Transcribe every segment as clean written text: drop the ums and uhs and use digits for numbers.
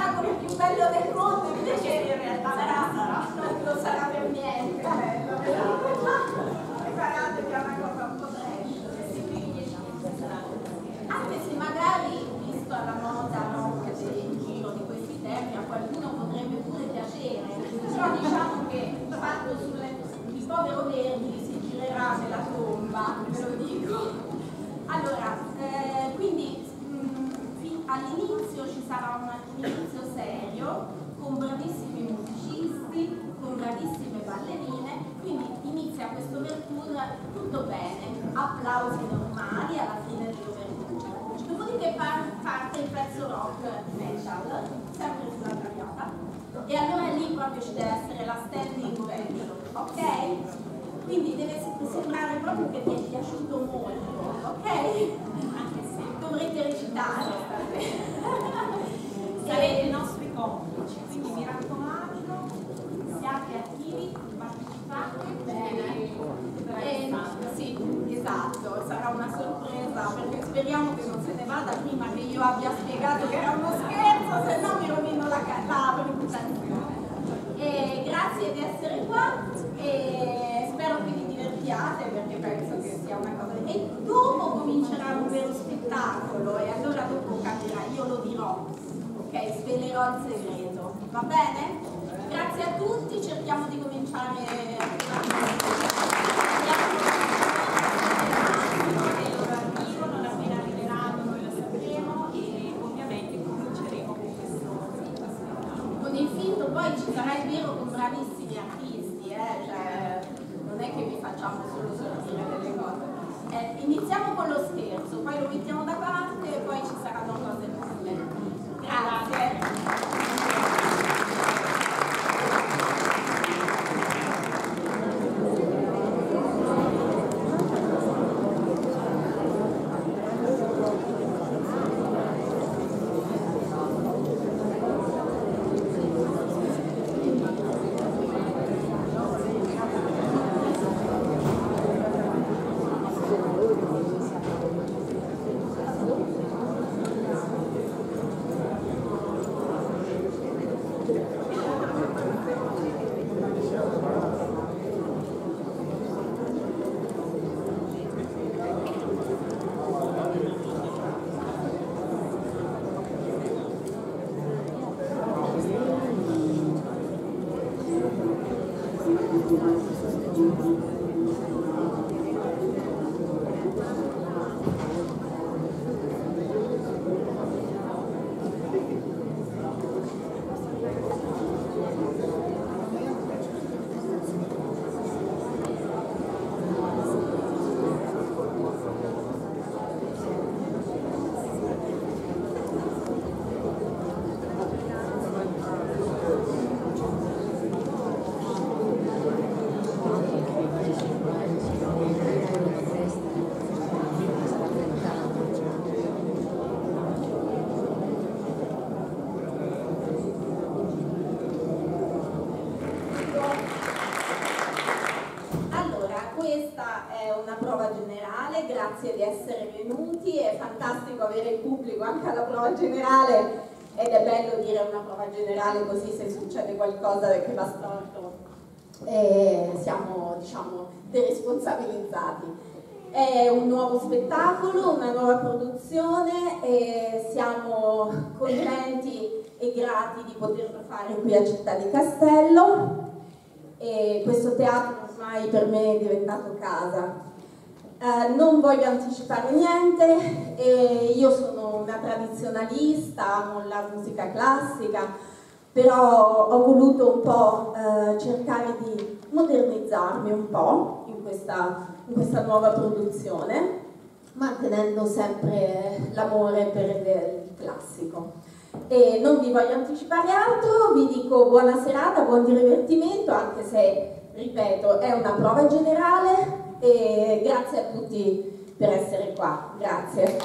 spettacolo più bello del mondo, invece in realtà non lo sarà per niente. Preparatevi a una cosa un po' trash. Anche se magari, visto la moda, no, che c'è in giro di questi temi, a qualcuno potrebbe pure piacere, però diciamo che fatto di povero Verdi si girerà nella tomba, ve lo dico. Allora, quindi all'inizio ci sarà un inizio serio, con bravissimi musicisti, con bravissime ballerine, quindi inizia questo Overture tutto bene, applausi normali alla fine dell'Overture. Dopodiché parte il pezzo rock metal, sempre sulla traviata, e allora lì proprio ci deve essere la standing ovation, ok? Quindi deve sembrare proprio che vi è piaciuto molto, ok? Anche se dovrete recitare. Sarete i nostri complici, quindi mi raccomando, siate attivi, partecipate. Bene. Sì, esatto, sarà una sorpresa, perché speriamo che non se ne vada prima che io abbia spiegato che era uno scherzo, se no mi rovino la presentazione. Grazie di essere qua e spero che vi divertiate, perché penso che sia una cosa. E dopo comincerà un vero spettacolo e allora dopo capirà, io lo dirò, ok? Svelerò il segreto, va bene? Grazie a tutti, cerchiamo di cominciare. Non appena arriveranno noi lo sapremo e ovviamente cominceremo con questo. Con il film poi ci sarà il vero con bravissimi artisti, cioè non è che vi facciamo solo sortire delle cose. Iniziamo con lo scherzo, poi lo mettiamo da parte e poi ci saranno cose nuove. Grazie. Grazie di essere venuti, è fantastico avere il pubblico anche alla prova generale ed è bello dire una prova generale così se succede qualcosa che va storto siamo, diciamo, deresponsabilizzati. È un nuovo spettacolo, una nuova produzione e siamo contenti e grati di poterlo fare qui a Città di Castello e questo teatro ormai per me è diventato casa. Non voglio anticipare niente, io sono una tradizionalista, amo la musica classica, però ho voluto un po' cercare di modernizzarmi un po' in questa nuova produzione, mantenendo sempre l'amore per il classico. E non vi voglio anticipare altro, vi dico buona serata, buon divertimento, anche se, ripeto, è una prova generale. E grazie a tutti per essere qua, grazie.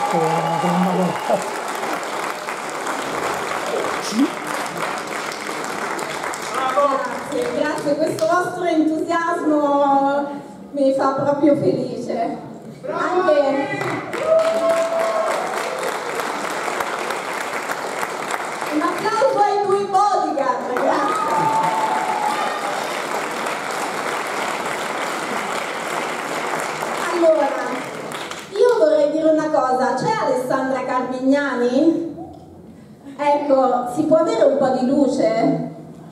Grazie, questo vostro entusiasmo mi fa proprio felice. Anche un applauso ai due bodyguard, ragazzi. Allora, io vorrei dire una cosa, c'è Alessandra Carmignani? Ecco, si può avere un po' di luce?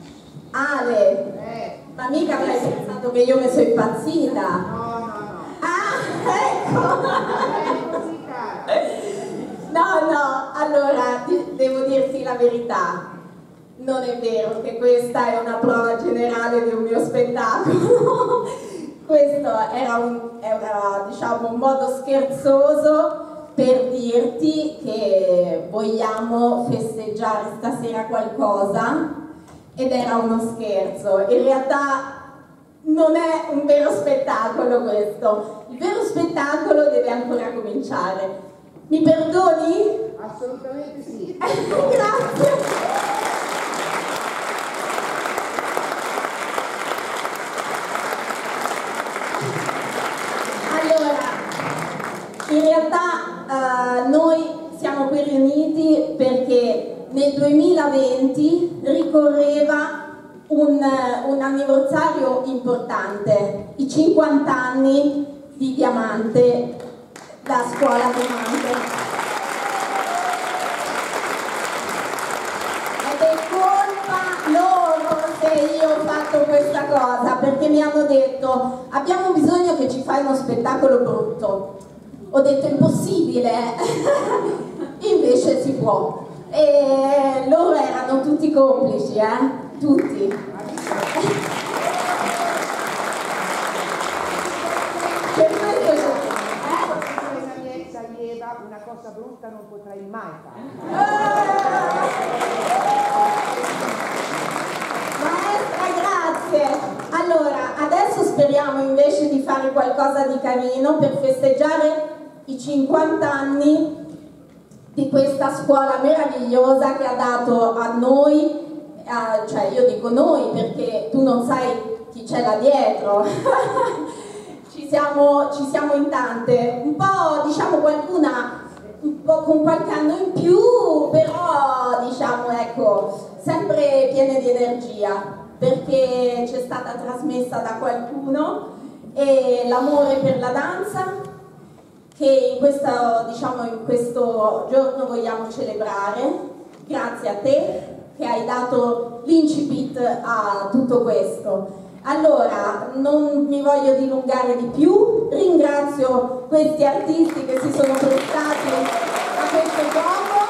Ale, ma mica avrei pensato che io mi sono impazzita. No. Ah, ecco. No, allora, devo dirti la verità. Non è vero che questa è una prova generale di un mio spettacolo. Questo era diciamo, un modo scherzoso per dirti che vogliamo festeggiare stasera qualcosa ed era uno scherzo. In realtà non è un vero spettacolo questo. Il vero spettacolo deve ancora cominciare. Mi perdoni? Assolutamente sì. Grazie. In realtà noi siamo qui riuniti perché nel 2020 ricorreva un anniversario importante, i 50 anni di Diamante, la scuola Diamante. Ed è colpa loro se io ho fatto questa cosa, perché mi hanno detto abbiamo bisogno che ci fai uno spettacolo brutto. Ho detto impossibile, invece si può. E loro erano tutti complici, tutti. Per questo Una miezza lieva, una cosa brutta non potrai mai fare. Maestra, grazie. Allora, adesso speriamo invece di fare qualcosa di carino per festeggiare i 50 anni di questa scuola meravigliosa che ha dato a noi, cioè io dico noi perché tu non sai chi c'è là dietro, ci siamo in tante, un po' diciamo qualcuna un po' con qualche anno in più, però diciamo ecco, sempre piene di energia, perché c'è stata trasmessa da qualcuno e l'amore per la danza, che in questo giorno vogliamo celebrare, grazie a te che hai dato l'incipit a tutto questo. Allora, non mi voglio dilungare di più, ringrazio questi artisti che si sono prestati a questo gioco.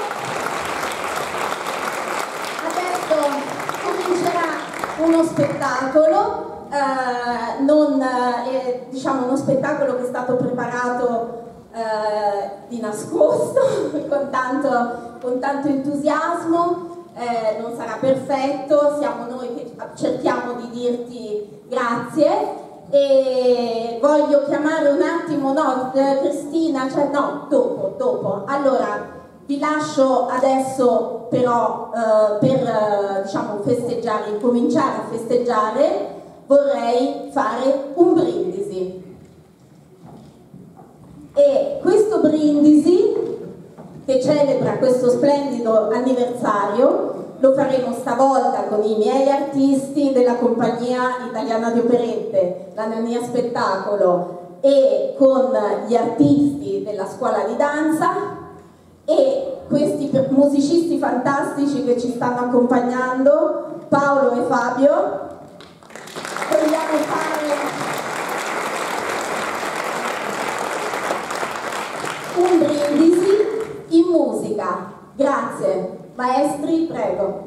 Adesso comincerà uno spettacolo, diciamo uno spettacolo che è stato preparato di nascosto con tanto entusiasmo, non sarà perfetto, siamo noi che cerchiamo di dirti grazie e voglio chiamare un attimo, no, Cristina, cioè no, dopo. Allora, vi lascio adesso però per diciamo festeggiare, incominciare a festeggiare, vorrei fare un brindisi. E questo brindisi che celebra questo splendido anniversario lo faremo stavolta con i miei artisti della compagnia italiana di operette, la Nania Spettacolo, e con gli artisti della scuola di danza e questi musicisti fantastici che ci stanno accompagnando, Paolo e Fabio. Vogliamo fare un brindisi in musica. Grazie. Maestri, prego.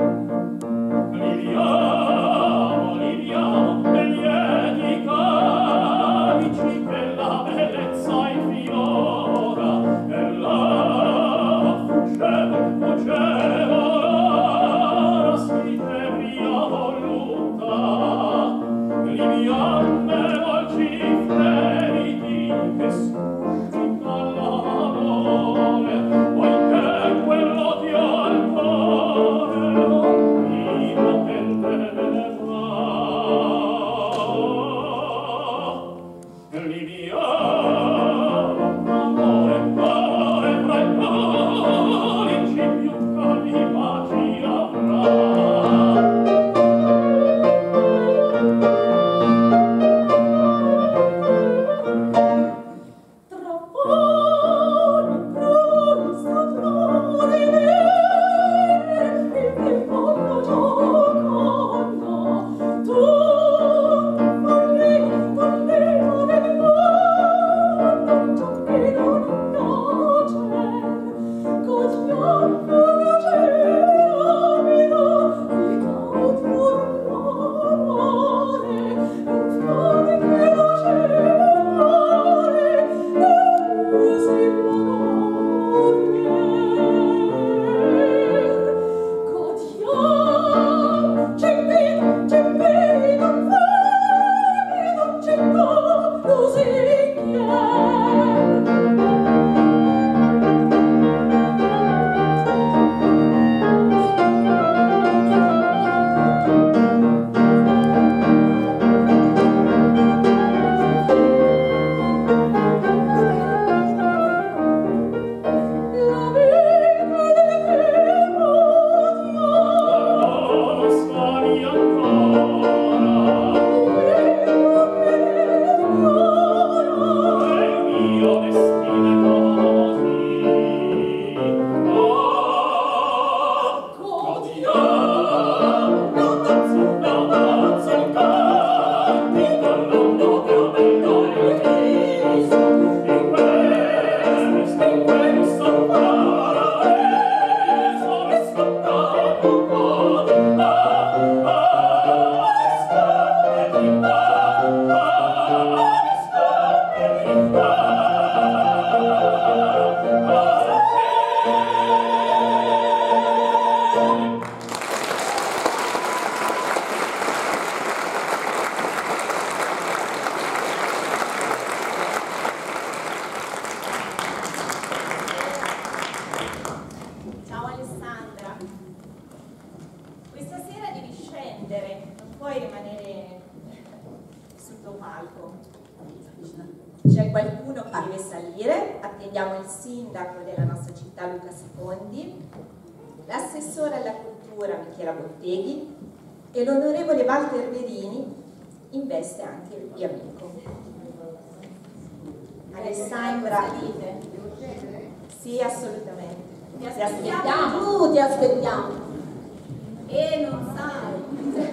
Viviamo, viviamo, e C'è qualcuno che deve salire, attendiamo il sindaco della nostra città Luca Secondi, l'assessore alla cultura Michela Botteghi e l'onorevole Walter Verini in veste anche di amico. Alessandra, sì, assolutamente. Ti aspettiamo, ti aspettiamo. E non sai.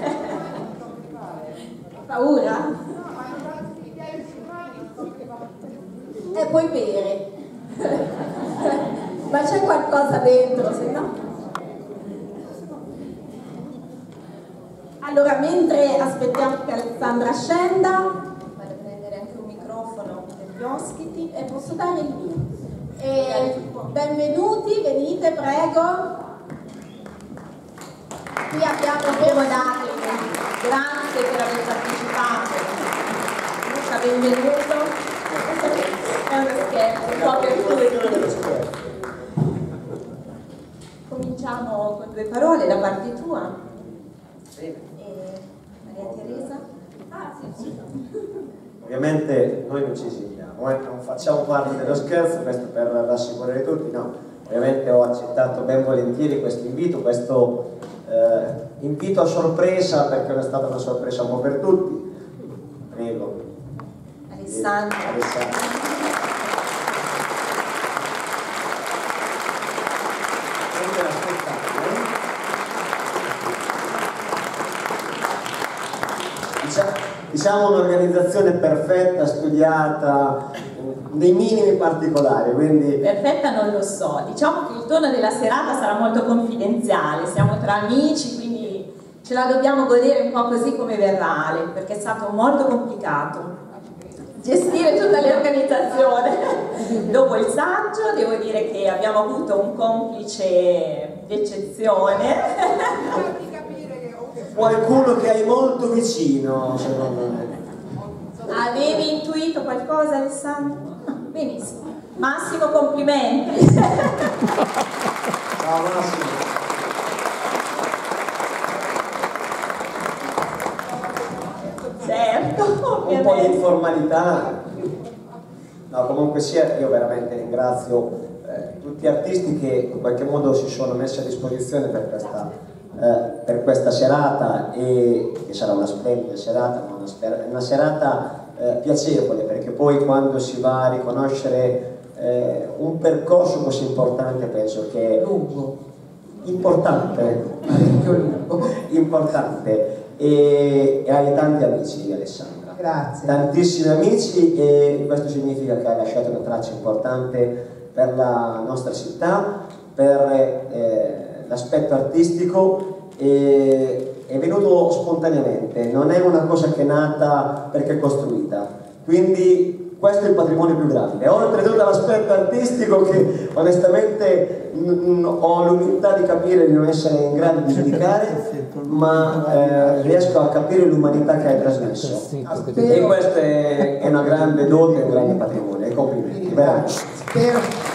Paura? Puoi bere. Ma c'è qualcosa dentro, se no? Allora, mentre aspettiamo che Alessandra scenda, vado a prendere anche un microfono per gli ospiti e posso dare il mio. Benvenuti, venite, prego. Qui abbiamo accomodato. Grazie per aver partecipato. Luca, benvenuto. È uno scherzo, un po' per tutti. Cominciamo con due parole da parte tua. Maria Teresa? Sì. Ovviamente noi non ci esiliamo, non facciamo parte dello scherzo, questo per rassicurare tutti, no. Ovviamente ho accettato ben volentieri questo invito invito a sorpresa, perché è stata una sorpresa un po' per tutti. Prego. Alessandra. Diciamo un'organizzazione perfetta, studiata, nei minimi particolari, quindi... Perfetta non lo so, diciamo che il tono della serata sarà molto confidenziale, siamo tra amici, quindi ce la dobbiamo godere un po' così come verrà, perché è stato molto complicato gestire tutta l'organizzazione. Dopo il saggio devo dire che abbiamo avuto un complice d'eccezione. qualcuno che hai molto vicino, secondo me. Avevi intuito qualcosa, Alessandro? Benissimo. Massimo, complimenti. Ciao Massimo. Certo, Un po' di ovviamente. informalità. No, comunque sia, io veramente ringrazio tutti gli artisti che in qualche modo si sono messi a disposizione per questa serata, e che sarà una splendida serata, ma una serata piacevole, perché poi quando si va a riconoscere un percorso così importante, penso che è Lungo, importante, parecchio lungo. importante, e hai tanti amici, Alessandra. Grazie. Tantissimi amici, e questo significa che hai lasciato una traccia importante per la nostra città, per l'aspetto artistico, e è venuto spontaneamente, non è una cosa che è nata perché è costruita, quindi questo è il patrimonio più grande, oltretutto all'aspetto artistico che onestamente ho l'umiltà di capire, di non essere in grado di giudicare, ma riesco a capire l'umanità che hai trasmesso, e questo è una grande dote, un grande patrimonio, e complimenti, veramente. Spero.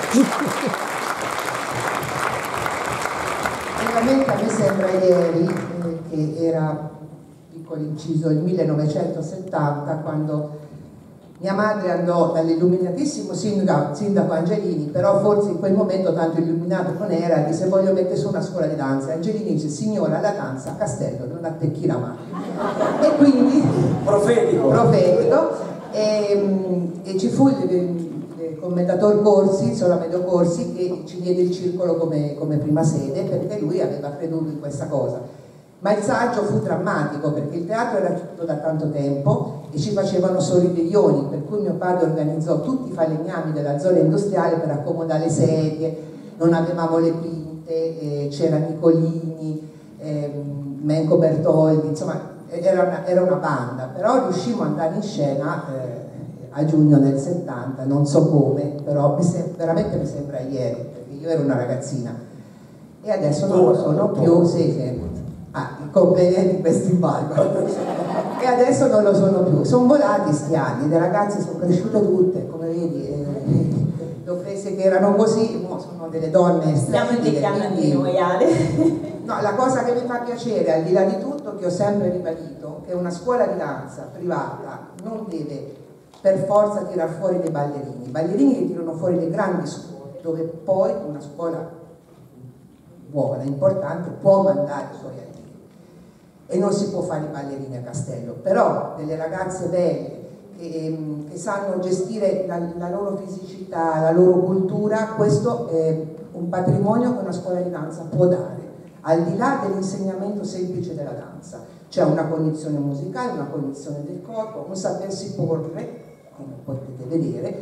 Veramente a me sembra ieri, che era, piccolo inciso, il 1970, quando mia madre andò dall'illuminatissimo sindaco Angelini, però forse in quel momento tanto illuminato non era, disse: voglio mettere su una scuola di danza. Angelini dice: signora, la danza a Castello non attecchirà mai. E quindi profetico, e ci fu il commendator Corsi, Solamedo Corsi, che ci diede il circolo come prima sede, perché lui aveva creduto in questa cosa. Ma il saggio fu drammatico, perché il teatro era chiuso da tanto tempo e ci facevano solo i veglioni, per cui mio padre organizzò tutti i falegnami della zona industriale per accomodare le sedie, non avevamo le quinte, c'era Nicolini, Menco Bertoldi, insomma era una banda, però riuscimmo ad andare in scena a giugno del 70, non so come, però veramente mi sembra ieri, perché io ero una ragazzina e adesso non lo sono più, i complimenti questi valgono. E adesso non lo sono più, sono volati sti anni, le ragazze sono cresciute tutte, come vedi, le ho prese che erano così, sono delle donne Stiamo invecchiando anche noi, Ale. No, la cosa che mi fa piacere, al di là di tutto, che ho sempre ribadito, che una scuola di danza privata non deve per forza tirar fuori dei ballerini, i ballerini che tirano fuori le grandi scuole, dove poi una scuola buona, importante, può mandare i suoi allievi. E non si può fare i ballerini a Castello, però delle ragazze belle che sanno gestire la loro fisicità, la loro cultura, questo è un patrimonio che una scuola di danza può dare, al di là dell'insegnamento semplice della danza. C'è una cognizione musicale, una cognizione del corpo, un sapersi porre, come potete vedere.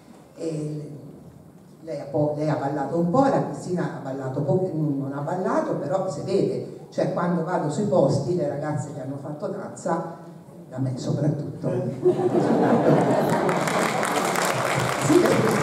Lei ha ballato un po', la Cristina ha ballato poco, non ha ballato, però si vede. Cioè, quando vado sui posti, le ragazze che hanno fatto danza, da me soprattutto, sì,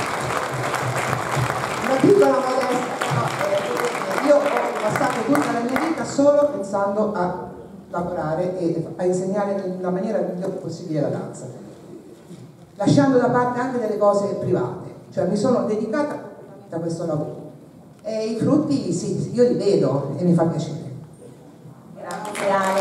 una piccola modesta, io ho passato tutta la mia vita solo pensando a lavorare e a insegnare nella maniera migliore possibile la danza, lasciando da parte anche delle cose private, cioè mi sono dedicata a questo lavoro e i frutti sì, io li vedo e mi fa piacere. Grazie Ale.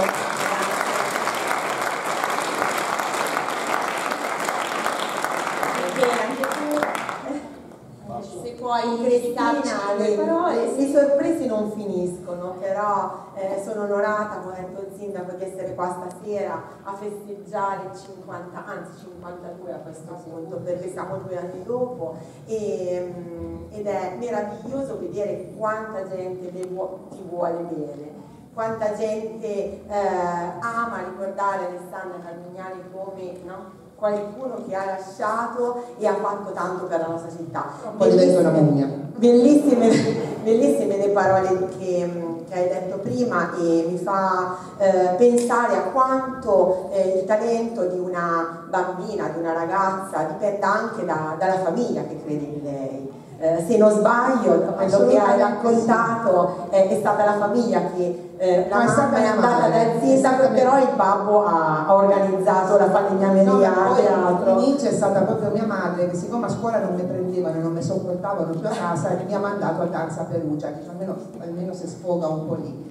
Se puoi dedicarci le parole. Le sorprese non finiscono, però sono onorata, come ha detto il sindaco, di essere qua stasera a festeggiare 50, anzi 52 a questo punto, perché siamo 2 anni dopo, ed è meraviglioso vedere quanta gente ti vuole bene, quanta gente ama ricordare Alessandra Carmignani come, no? Qualcuno che ha lasciato e ha fatto tanto per la nostra città. Bellissime le parole che hai detto prima, e mi fa pensare a quanto il talento di una bambina, di una ragazza dipenda anche dalla famiglia che crede in lei. se non sbaglio, da quello che hai raccontato, è stata la famiglia che la mamma è andata dal sindaco, però il babbo ha organizzato la falegnameria a teatro. All'inizio è stata proprio mia madre che, siccome a scuola non mi prendevano, non mi sopportavano più a casa, mi ha mandato a Danza Perugia, che almeno si sfoga un po' lì.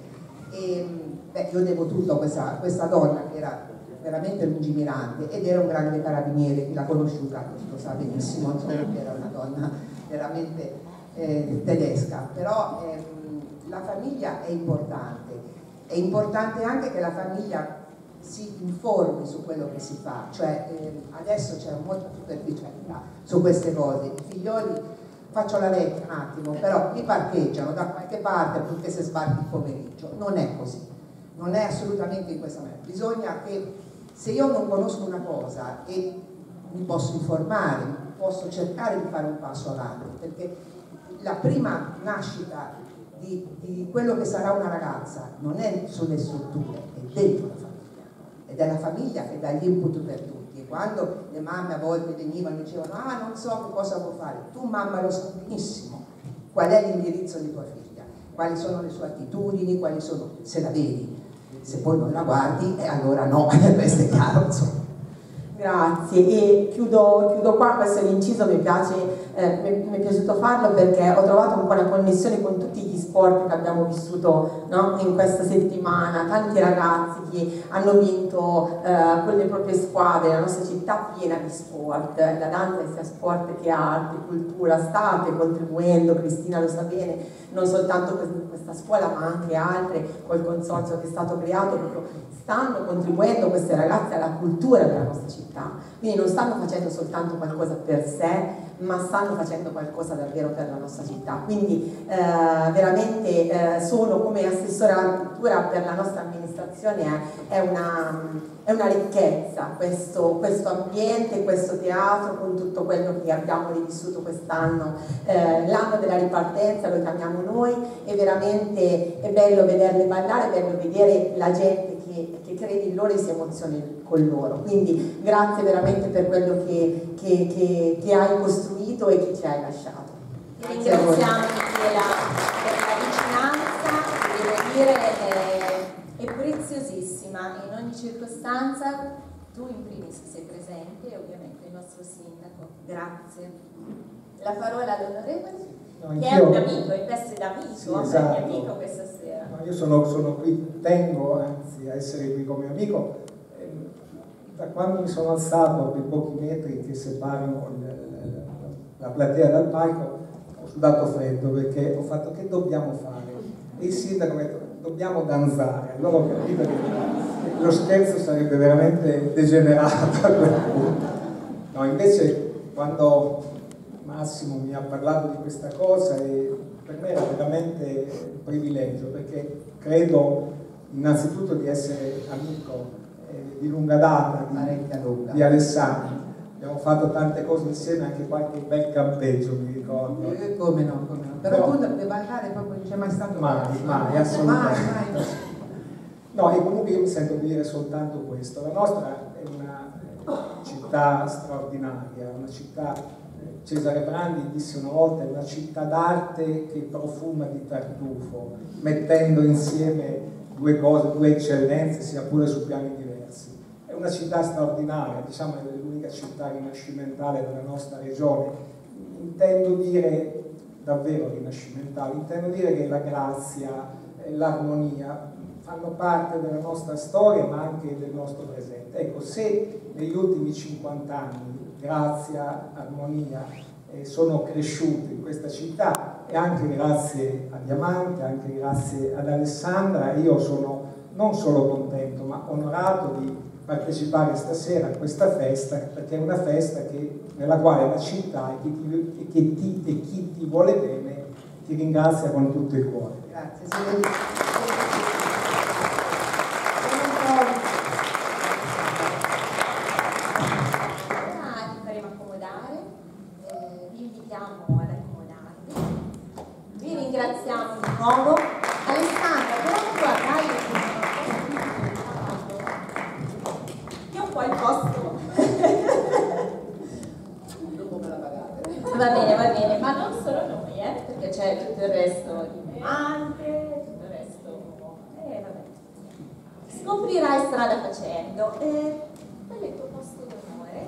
E io devo tutto a questa donna che era veramente lungimirante ed era un grande carabiniere, chi l'ha conosciuta lo sa benissimo, insomma, era una donna veramente tedesca, però la famiglia è importante anche che la famiglia si informi su quello che si fa, cioè adesso c'è molta superficialità su queste cose, i figlioli, faccio la vecchia un attimo, però li parcheggiano da qualche parte perché se sbarchi il pomeriggio, non è così, non è assolutamente in questa maniera, bisogna che se io non conosco una cosa e mi posso informare, posso cercare di fare un passo avanti, perché la prima nascita di quello che sarà una ragazza non è sulle strutture, è dentro la famiglia, ed è la famiglia che dà gli input per tutti. E quando le mamme a volte venivano e dicevano non so che cosa può fare, tu mamma lo sai benissimo qual è l'indirizzo di tua figlia, quali sono le sue attitudini, quali sono, se la vedi, se poi non la guardi allora no, questo è chiaro, insomma. Grazie, e chiudo qua questo inciso, mi è piaciuto farlo perché ho trovato un po' una connessione con tutti gli sport che abbiamo vissuto, no? In questa settimana, tanti ragazzi che hanno vinto con le proprie squadre, la nostra città piena di sport, la danza sia sport che arte, cultura, state contribuendo, Cristina lo sa bene, non soltanto questa scuola ma anche altre, col consorzio che è stato creato, proprio stanno contribuendo queste ragazze alla cultura della nostra città, quindi non stanno facendo soltanto qualcosa per sé, ma stanno facendo qualcosa davvero per la nostra città, quindi veramente sono come assessore alla cultura per la nostra amministrazione, è una ricchezza questo ambiente, questo teatro con tutto quello che abbiamo rivissuto quest'anno, l'anno della ripartenza lo chiamiamo noi, e veramente è bello vederle ballare, è bello vedere la gente che crede in loro e si emoziona con loro, quindi grazie veramente per quello che hai costruito e che ci hai lasciato. Ti ringraziamo Michela per la vicinanza, devo dire è preziosissima, in ogni circostanza tu in primis sei presente e ovviamente il nostro sindaco, grazie. La parola all'onorevole, che è un amico, in veste d'amico, sì, esatto. È mio amico questa sera. No, io sono qui, tengo anzi a essere qui come amico. Da quando mi sono alzato a quei pochi metri che separano la platea dal palco, ho sudato freddo perché ho fatto che dobbiamo fare? E il sindaco mi ha detto dobbiamo danzare. Allora ho capito che lo scherzo sarebbe veramente degenerato a quel punto. No, invece quando Massimo mi ha parlato di questa cosa e per me era veramente un privilegio, perché credo innanzitutto di essere amico di lunga data di Alessandro. Abbiamo fatto tante cose insieme, anche qualche bel campeggio mi ricordo. Come no. Però tu deve ballare proprio, non c'è mai stato mai, assolutamente. Mai. No, e comunque io mi sento di dire soltanto questo. La nostra è una città straordinaria, una città, Cesare Brandi disse una volta, è una città d'arte che profuma di tartufo, mettendo insieme due cose, due eccellenze, sia pure su piani diversi. È una città straordinaria, diciamo è l'unica città rinascimentale della nostra regione. Intendo dire davvero rinascimentale, intendo dire che la grazia, l'armonia fanno parte della nostra storia ma anche del nostro presente. Ecco, se negli ultimi 50 anni grazia, armonia sono cresciute in questa città, e anche grazie a Diamante, anche grazie ad Alessandra, io sono non solo contento ma onorato di partecipare stasera a questa festa, perché è una festa nella quale la città e chi ti vuole bene ti ringrazia con tutto il cuore. Grazie. Ringraziamo di nuovo Alessandra, però guardai che è un po' il posto. Dopo me la pagate. Va bene, ma non solo noi. tutto il resto di amante, tutto il resto... vabbè. Scoprirai strada facendo. Qual è il tuo posto d'onore?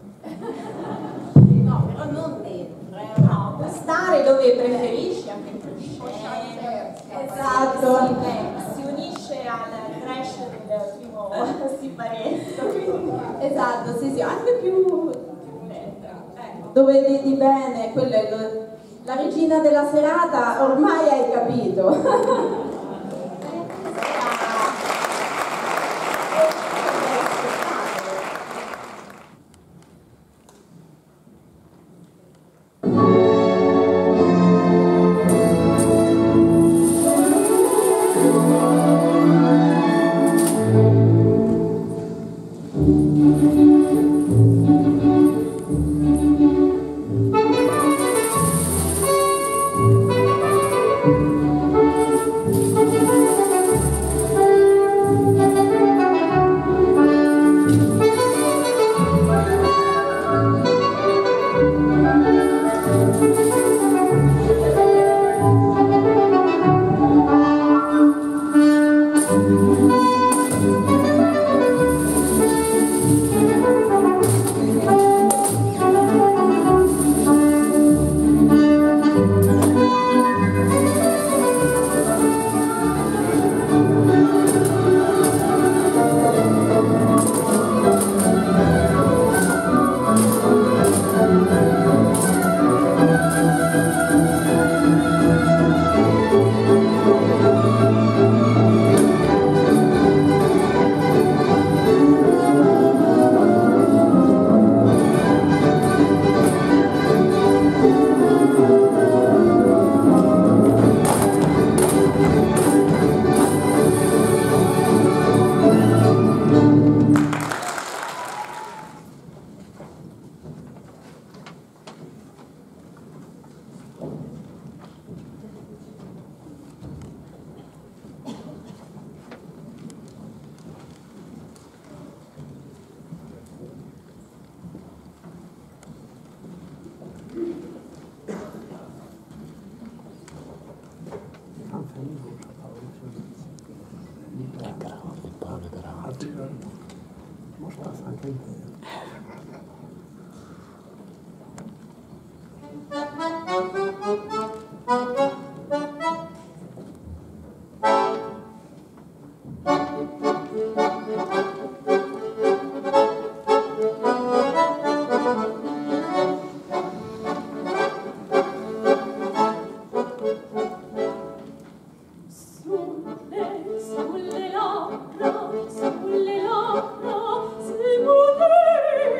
No, però non dentro, No, puoi stare dove preferisci, anche in proscenio. Esatto. Si unisce al crash del primo siparetto. Esatto, sì, anche più dove vedi bene, quella è la regina della serata, ormai hai capito. Sulle labbra, si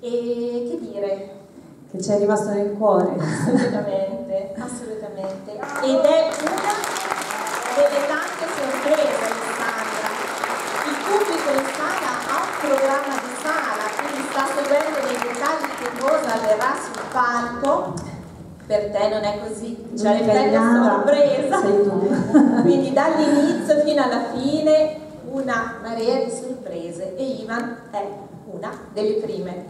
E che dire? Che ci è rimasto nel cuore. Assolutamente, assolutamente. Ed è una delle tante sorprese, Alessandra. Il pubblico in sala ha un programma di sala, quindi sta seguendo nei dettagli che cosa avverrà sul palco. Per te non è così, c'è l'effetto sorpresa. Sei tu. Quindi dall'inizio fino alla fine una marea di sorprese e Ivan è una delle prime.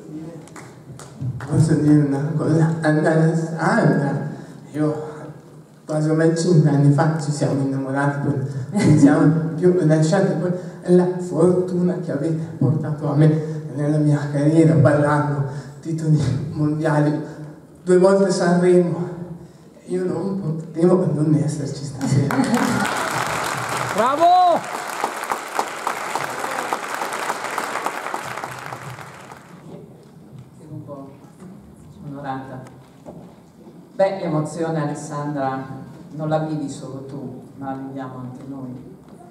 Posso dire una cosa? Alessandra, io quasi o 5 anni fa ci siamo innamorati, non siamo più lasciati, poi è la fortuna che avete portato a me nella mia carriera, ballando titoli mondiali, 2 volte Sanremo. Io non potevo non esserci stasera. Bravo! Onorata. Beh, l'emozione, Alessandra, non la vivi solo tu, ma la viviamo anche noi.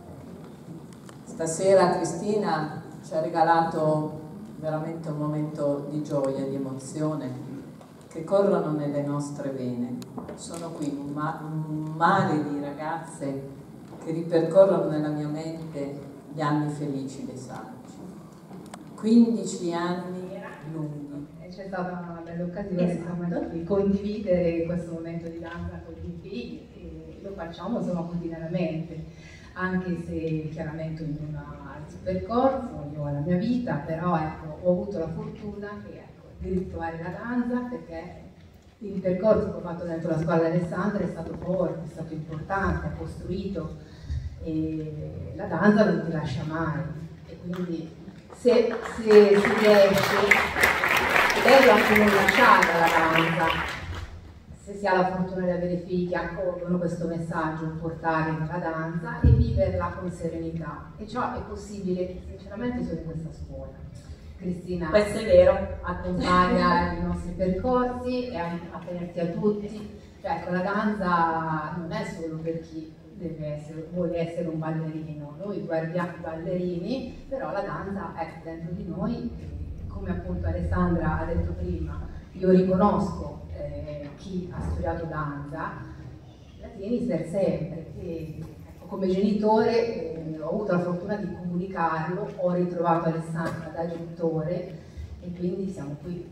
Stasera Cristina ci ha regalato veramente un momento di gioia, di emozione, che corrono nelle nostre vene. Sono qui un mare di ragazze che ripercorrono nella mia mente gli anni felici dei saggi. 15 anni lunghi. C'è stata una bella occasione di condividere questo momento di danza con i figli, e lo facciamo insomma quotidianamente, anche se chiaramente ognuno ha il suo percorso, io ho la mia vita, però ecco, ho avuto la fortuna di ritrovare la danza, perché il percorso che ho fatto dentro la scuola di Alessandra è stato forte, è stato importante, ha costruito, e la danza non ti lascia mai, e quindi se si riesce, è bello anche non lasciare la danza, se si ha la fortuna di avere figli che accolgono questo messaggio, portare nella danza e viverla con serenità, e ciò è possibile sinceramente solo in questa scuola. Cristina, questo è vero, accompagna i nostri percorsi e aperti a tutti, cioè ecco, la danza non è solo per chi vuole essere un ballerino, noi guardiamo i ballerini, però la danza è dentro di noi, come appunto Alessandra ha detto prima, io riconosco chi ha studiato danza, la tieni per sempre, e ecco, come genitore ho avuto la fortuna di comunicarlo, ho ritrovato Alessandra da genitore e quindi siamo qui.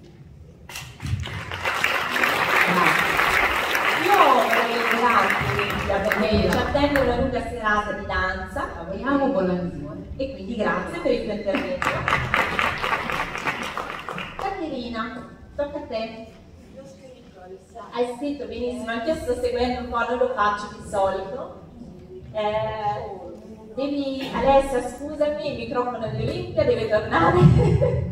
Io vorrei ringraziarti perché ci attende una lunga serata di danza. Lavoriamo, buona visione. E quindi grazie per il tuo intervento. Caterina, tocca a te. Hai scritto benissimo, anche io sto seguendo un po', non lo faccio di solito. Alessia, scusami, il microfono di Olimpia deve tornare.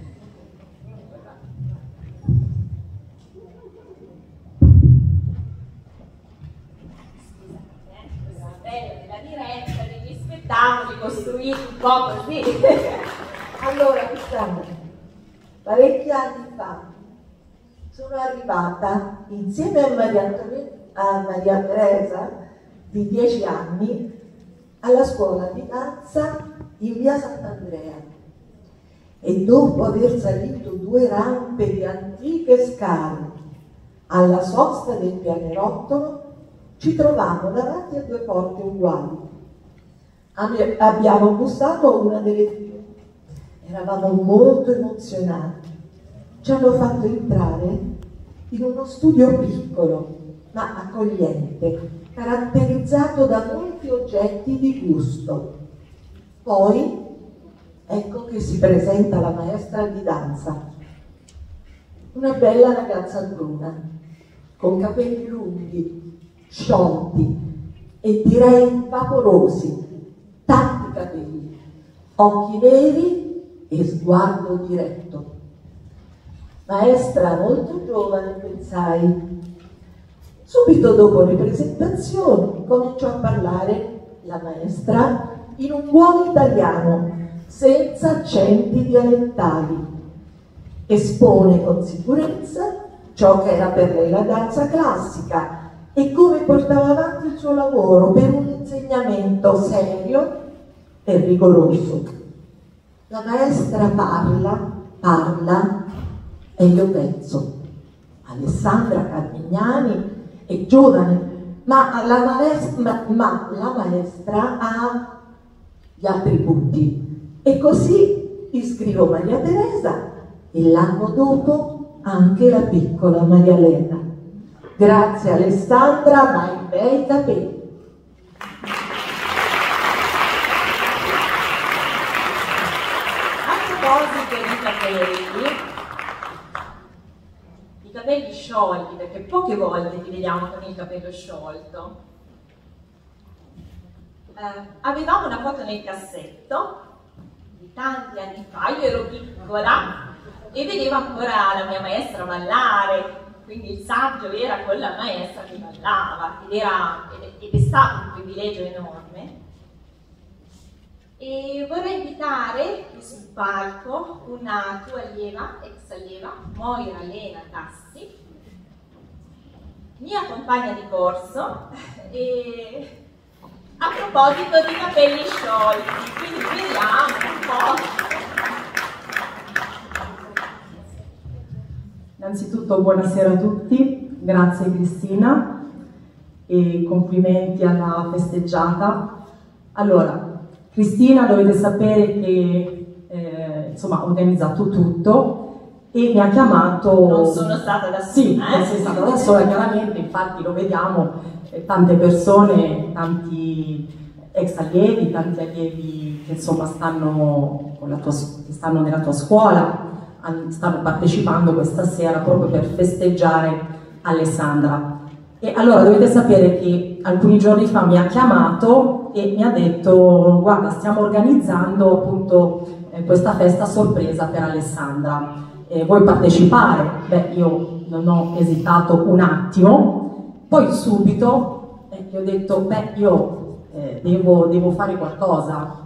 Della diretta, degli spettacoli costruiti un po' così. Allora, Alessandra, parecchi anni fa sono arrivata insieme a Maria Teresa di 10 anni alla scuola di danza in via Sant'Andrea, e dopo aver salito 2 rampe di antiche scale alla sosta del pianerottolo ci trovammo davanti a 2 porte uguali. Abbiamo bussato a una delle 2. Eravamo molto emozionati. Ci hanno fatto entrare in uno studio piccolo ma accogliente, caratterizzato da molti oggetti di gusto. Poi ecco che si presenta la maestra di danza, una bella ragazza bruna, con capelli lunghi, sciolti e direi vaporosi, tanti capelli, occhi neri e sguardo diretto. Maestra molto giovane, pensai. Subito dopo le presentazioni cominciò a parlare la maestra in un buon italiano, senza accenti dialettali. Espone con sicurezza ciò che era per lei la danza classica e come portava avanti il suo lavoro per un insegnamento serio e rigoroso. La maestra parla parla e io penso, Alessandra Carmignani è giovane, ma la maestra ha gli attributi. E così iscrivo Maria Teresa e l'anno dopo anche la piccola Maria Elena. Grazie Alessandra, ma i bei capelli. I capelli sciolti, perché poche volte ti vediamo con il capello sciolto. Avevamo una foto nel cassetto di tanti anni fa, io ero piccola e vedevo ancora la mia maestra ballare, quindi il saggio era con la maestra che ballava ed è stato un privilegio enorme. E vorrei invitare qui sul palco una tua allieva, ex allieva, Moira Lena Tassi, mia compagna di corso, e a proposito di capelli sciolti, quindi vediamo un po'. Innanzitutto buonasera a tutti, grazie Cristina e complimenti alla festeggiata. Allora, Cristina, dovete sapere che insomma, ho organizzato tutto e mi ha chiamato... Non sono stata da sola. Sì, sei stata da sola chiaramente, infatti lo vediamo, tante persone, tanti ex allievi, tanti allievi che insomma stanno nella tua scuola, stanno partecipando questa sera proprio per festeggiare Alessandra. E allora dovete sapere che alcuni giorni fa mi ha chiamato e mi ha detto: guarda, stiamo organizzando appunto questa festa sorpresa per Alessandra, vuoi partecipare? Beh, io non ho esitato un attimo, poi subito gli ho detto: beh, io devo fare qualcosa,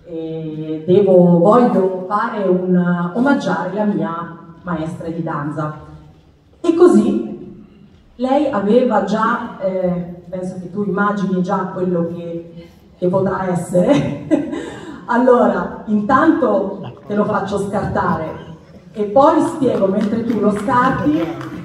voglio fare omaggiare la mia maestra di danza. E così lei aveva già, penso che tu immagini già quello che potrà essere. Allora, intanto te lo faccio scartare e poi spiego mentre tu lo scarti.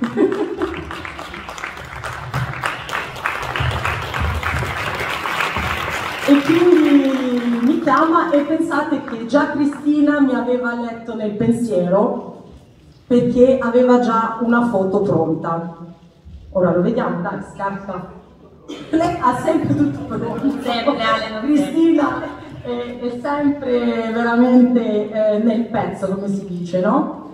E quindi mi chiama e pensate che già Cristina mi aveva letto nel pensiero perché aveva già una foto pronta. Ora lo vediamo, dai, scarta. Lei ha sempre tutto pronto. Cristina è sempre veramente nel pezzo, come si dice, no?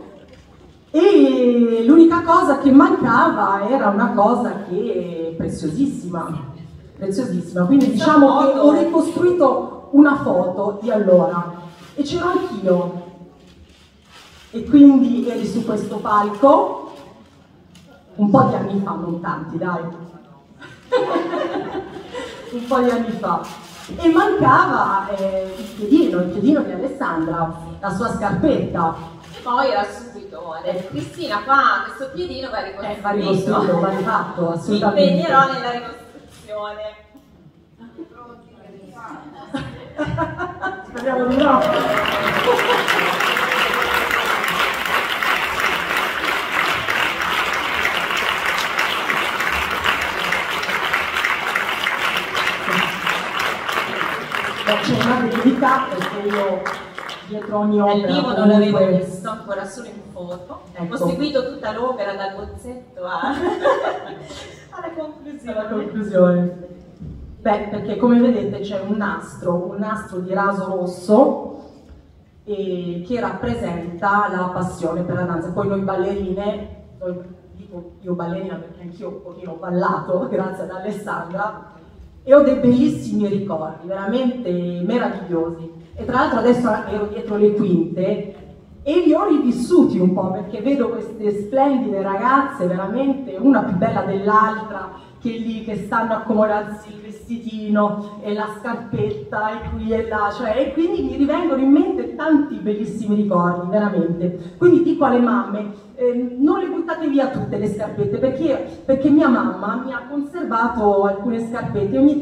E l'unica cosa che mancava era una cosa che è preziosissima, preziosissima. Quindi diciamo che ho ricostruito una foto di allora e c'ero anch'io. E quindi eri su questo palco un po' di anni fa, non tanti, dai. Un po' di anni fa. E mancava il piedino di Alessandra, la sua scarpetta. E poi era subito, ha detto: Cristina, qua questo piedino va ricostruito. Va ricostruito, va rifatto, assolutamente. Mi impegnerò nella ricostruzione. Speriamo di no. C'è una verifica perché io dietro ogni opera dal vivo non l'avevo visto, ancora solo in foto. Ecco. Ho seguito tutta l'opera dal bozzetto alla conclusione. Beh, perché come vedete c'è un nastro di raso rosso che rappresenta la passione per la danza. Poi noi ballerine, dico io ballerina perché anch'io un pochino ho ballato grazie ad Alessandra, e ho dei bellissimi ricordi, veramente meravigliosi. E tra l'altro adesso ero dietro le quinte e li ho rivissuti un po' perché vedo queste splendide ragazze, veramente una più bella dell'altra, che stanno accomodandosi il vestitino e la scarpetta e qui e là, e quindi mi rivengono in mente tanti bellissimi ricordi, veramente. Quindi dico alle mamme, non le buttate via tutte le scarpette, perché mia mamma mi ha conservato alcune scarpette, ogni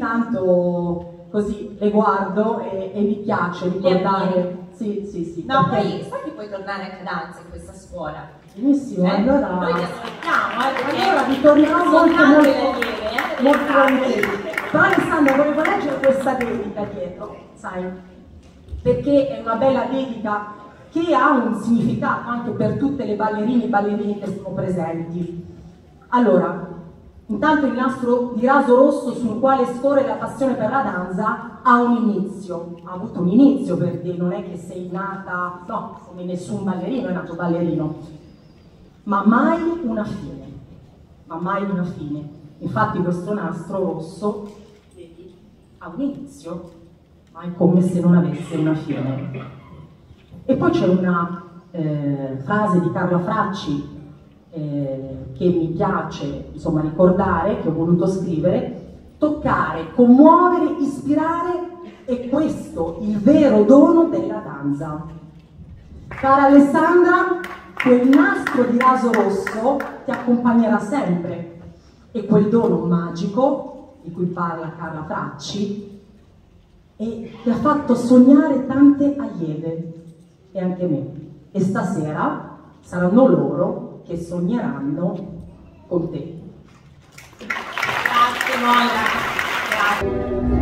tanto così le guardo e mi piace ricordare. Sì. No, poi sai che puoi tornare anche a danza in questa scuola. Benissimo, allora noi ti aspettiamo, allora ritorniamo molto volentieri. Però Alessandra, volevo leggere questa dedica dietro, sai, perché è una bella dedica che ha un significato anche per tutte le ballerine e ballerini che sono presenti. Allora, intanto il nastro di raso rosso sul quale scorre la passione per la danza ha un inizio, ha avuto un inizio, perché non è che sei nata, no, come nessun ballerino è nato ballerino, ma mai una fine, ma mai una fine. Infatti questo nastro rosso, vedi, ha un inizio, ma è come se non avesse una fine. E poi c'è una frase di Carla Fracci che mi piace, insomma, ricordare, che ho voluto scrivere: toccare, commuovere, ispirare, è questo il vero dono della danza. Cara Alessandra, quel nastro di raso rosso ti accompagnerà sempre, e quel dono magico di cui parla Carla Fracci e ti ha fatto sognare tante allieve, e anche me, e stasera saranno loro che sogneranno con te. Grazie Moira. Grazie.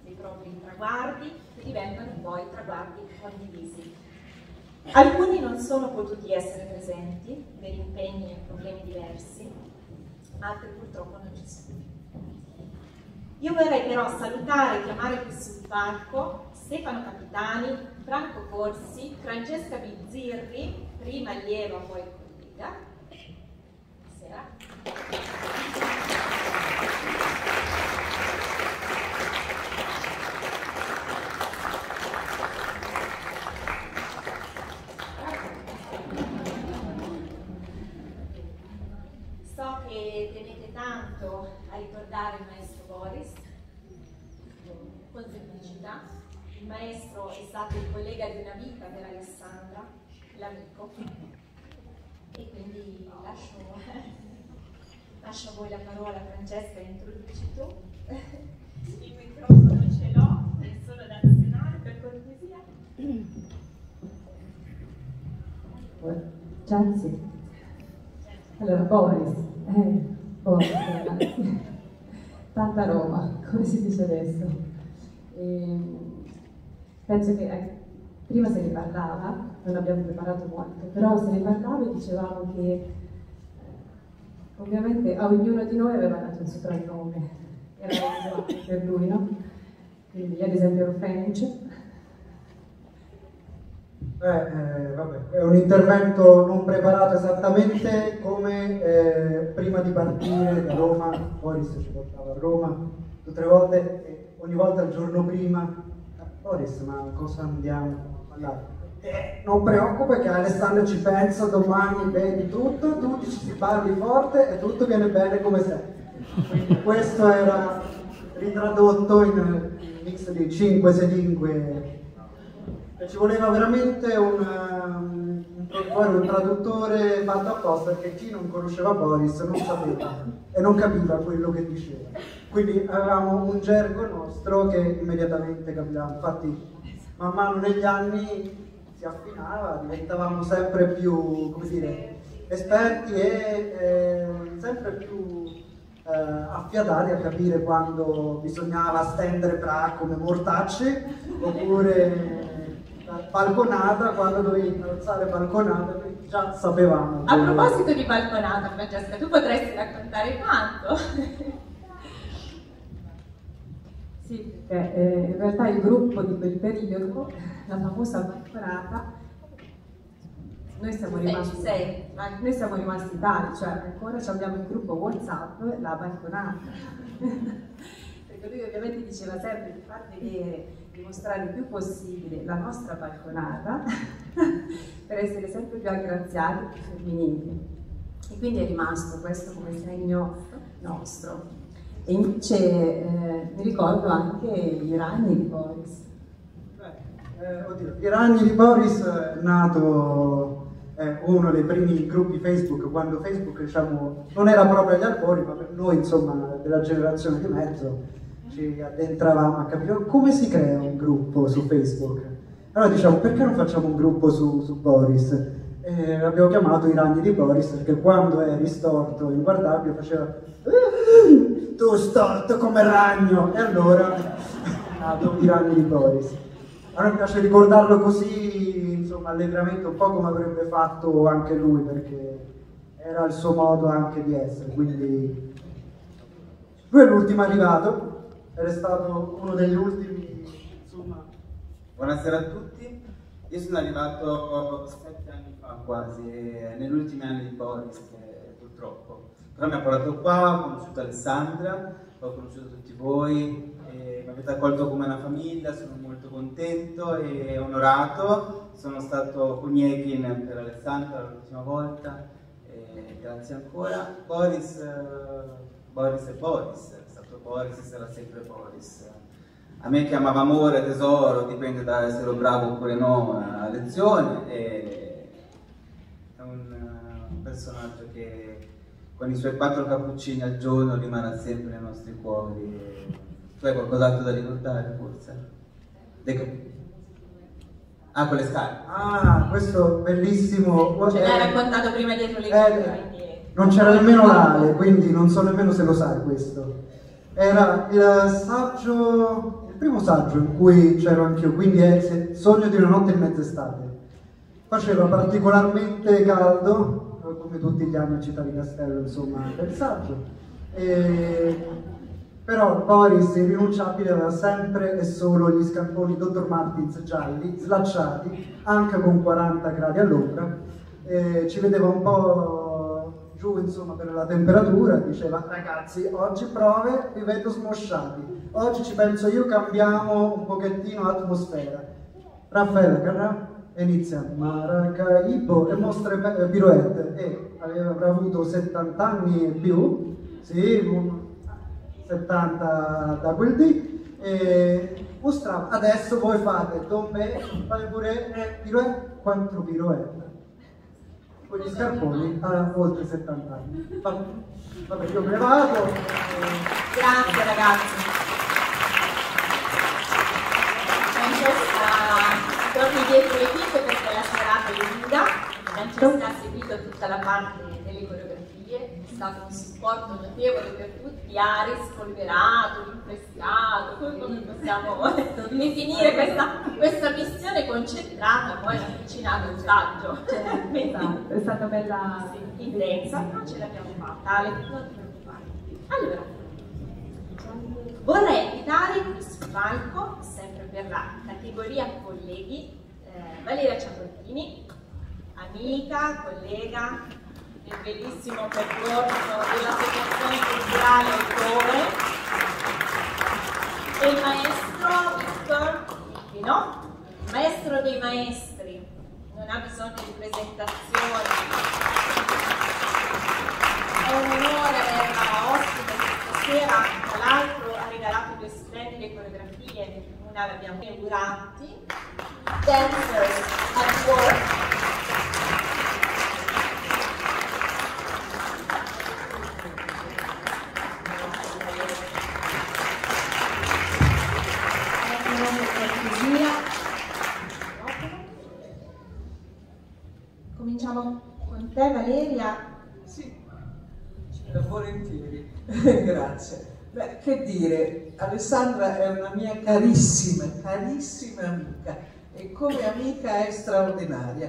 dei propri traguardi, che diventano poi traguardi condivisi. Alcuni non sono potuti essere presenti per impegni e problemi diversi, altri purtroppo non ci sono. Io vorrei però salutare e chiamare qui sul palco Stefano Capitani, Franco Corsi, Francesca Bizzirri, prima allieva poi collega. Buonasera. So che tenete tanto a ricordare il maestro Boris, con semplicità. Il maestro è stato il collega di una vita per Alessandra, l'amico, e quindi lascio a voi la parola. Francesca, introduci tu. Il microfono ce l'ho, è solo da azionare, per cortesia. Grazie. Allora, Boris, tanta roba, come si dice adesso. Penso che prima se ne parlava, non abbiamo preparato molto, però se ne parlava e dicevamo che ovviamente a ognuno di noi aveva dato un soprannome, era usato per lui, no? Quindi ad esempio French. Vabbè, è un intervento non preparato esattamente come prima di partire da Roma. Boris ci portava a Roma tutte le volte e ogni volta il giorno prima Boris, ma cosa andiamo a parlare? Non preoccupa che Alessandro ci pensa, domani vedi tutto, tu ci parli forte e tutto viene bene come sempre. Quindi questo era ritradotto in un mix di 5-6 lingue. E ci voleva veramente un traduttore fatto apposta, perché chi non conosceva Boris non sapeva e non capiva quello che diceva. Quindi avevamo un gergo nostro che immediatamente capivamo. Infatti man mano negli anni si affinava, diventavamo sempre più, come dire, esperti e sempre più affiatati a capire quando bisognava stendere bra come mortacci oppure balconata, quando dovevi alzare balconata, già sapevamo. A proposito di balconata, Francesca, tu potresti raccontare quanto? Sì, perché in realtà il gruppo di quel periodo, la famosa balconata, noi siamo rimasti tali, cioè ancora abbiamo il gruppo WhatsApp, la balconata. Perché lui ovviamente diceva sempre di far vedere, di mostrare il più possibile la nostra balconata per essere sempre più aggraziati e più femminili. E quindi è rimasto questo come segno nostro. E invece mi ricordo anche i ragni di Boris. Oddio, i ragni di Boris è nato uno dei primi gruppi Facebook, quando Facebook, diciamo, non era proprio agli albori, ma per noi, insomma, della generazione di mezzo, ci addentravamo a capire come si crea un gruppo su Facebook. Allora diciamo, perché non facciamo un gruppo su Boris? E l'abbiamo chiamato i ragni di Boris, perché quando eri storto, inguardabile, faceva tu storto come ragno, e allora nato i ragni di Boris. A me piace ricordarlo così, insomma, allegramente, un po' come avrebbe fatto anche lui, perché era il suo modo anche di essere, quindi lui è l'ultimo arrivato, ed è stato uno degli ultimi, insomma. Buonasera a tutti, io sono arrivato 7 anni fa quasi, negli ultimi anni di Boris, purtroppo. Però mi ha portato qua, ho conosciuto Alessandra, ho conosciuto tutti voi, mi avete accolto come una famiglia, sono molto contento e onorato. Sono stato Cugnekin per Alessandra l'ultima volta, grazie ancora. Boris è Boris, è stato Boris e sarà sempre Boris. A me chiamava amore, tesoro, dipende da se ero bravo oppure no a lezione. È un personaggio che con i suoi 4 cappuccini al giorno rimarrà sempre nei nostri cuori. Tu hai qualcos'altro da ricordare forse? Ah, con le scarpe. Ah, questo bellissimo. Ce l'hai raccontato prima dietro le quinte. Non c'era nemmeno l'ale, quindi non so nemmeno se lo sai questo. Era il primo saggio in cui c'ero anch'io, quindi è Sogno di una notte in mezz'estate. Faceva particolarmente caldo, come tutti gli anni a Città di Castello, insomma, per il saggio. Però Boris, irrinunciabile, aveva sempre e solo gli scarponi Dr. Martens gialli, slacciati, anche con 40 gradi all'ombra. Ci vedeva un po' giù, insomma, per la temperatura, diceva: ragazzi, oggi prove, vi vedo smosciati, oggi ci penso io, cambiamo un pochettino l'atmosfera. Raffaele Carrà inizia Maracaibo e mostra pirouette, e avrà avuto 70 anni e più, sì, 70 da quel dì, e mostrava: adesso voi fate tombe, fate pure pirouette, 4 pirouette con gli scarponi a oltre 70 anni. Vabbè, io me ne vado. Grazie ragazzi. Francesca proprio dietro le quinte perché la serata è lunga. Francesca ha seguito tutta la parte delle coreografie, è stato un supporto notevole per tutti, Ari spolverato, rinfrescato, come possiamo definire questa missione concentrata, poi avvicinata al saggio. Esatto, è stata bella, intensa, ma ce l'abbiamo fatta. Ale, non ti preoccupare. Allora, vorrei invitare qui sul palco, sempre per la categoria colleghi, Valeria Ciabattini, amica, collega del bellissimo percorso dell'Associazione Culturale Autore, e il maestro Victor Pino, maestro dei maestri, non ha bisogno di presentazioni. È un onore averla ospite questa sera, tra l'altro ha regalato 2 splendide coreografie, una l'abbiamo inaugurati, Dancers at Work. Cominciamo con te, Valeria. Sì, volentieri, grazie. Beh, che dire, Alessandra è una mia carissima amica, e come amica è straordinaria,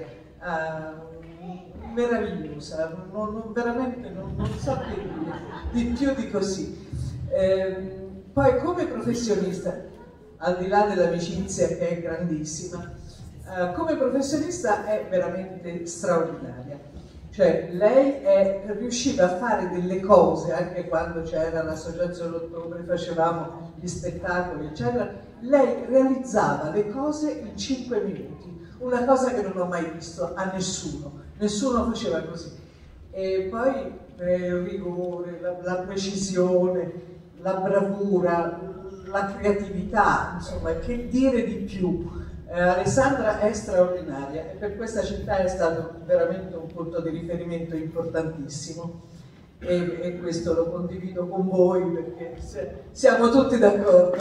meravigliosa, veramente non so che dire di più di così. Poi come professionista, al di là dell'amicizia che è grandissima, come professionista è veramente straordinaria. Cioè, lei riusciva a fare delle cose, anche quando c'era l'associazione Ottobre, facevamo gli spettacoli, eccetera, lei realizzava le cose in 5 minuti, una cosa che non ho mai visto a nessuno faceva così. E poi il rigore, la precisione, la bravura, la creatività, insomma, che dire di più. Alessandra è straordinaria e per questa città è stato veramente un punto di riferimento importantissimo, e questo lo condivido con voi perché siamo tutti d'accordo.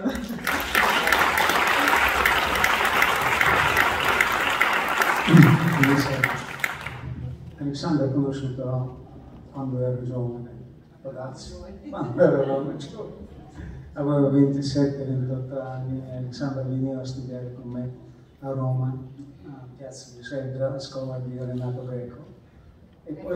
Alessandra ho conosciuto quando ero giovane, ragazzo, quando ero giovane. Avevo 27-28 anni e Alessandra veniva a studiare con me a Roma, a Piazza di Cedra, alla scuola di Renato Greco. E poi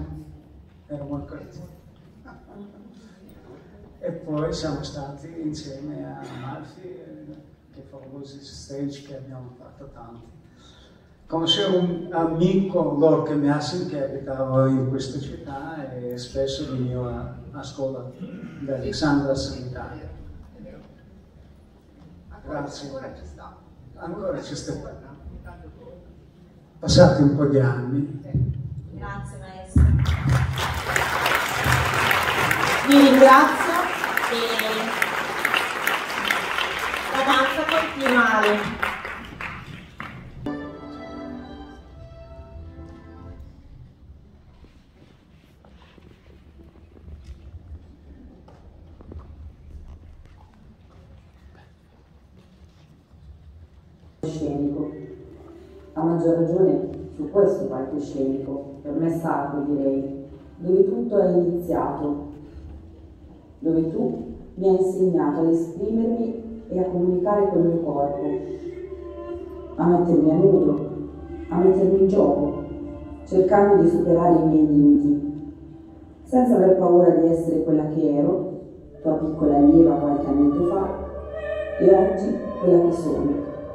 siamo stati insieme a Amalfi, che famosi stage che abbiamo fatto tanti. Conoscevo un amico, Lorca Miassin, che abitava in questa città e spesso veniva a scuola da Alessandra Sanitaria. Grazie. Ancora ci sta. Passati un po' di anni. Grazie maestro. Vi ringrazio e la danza continua. Scenico, a maggior ragione su questo palcoscenico, per me sacro direi, dove tutto è iniziato, dove tu mi ha insegnato ad esprimermi e a comunicare col mio corpo, a mettermi a nudo, a mettermi in gioco, cercando di superare i miei limiti, senza aver paura di essere quella che ero, tua piccola allieva qualche annetto fa, e oggi quella che sono.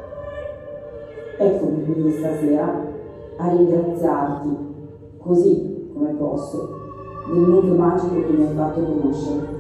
Eccomi qui stasera a ringraziarti, così come posso, del mondo magico che mi hai fatto conoscere.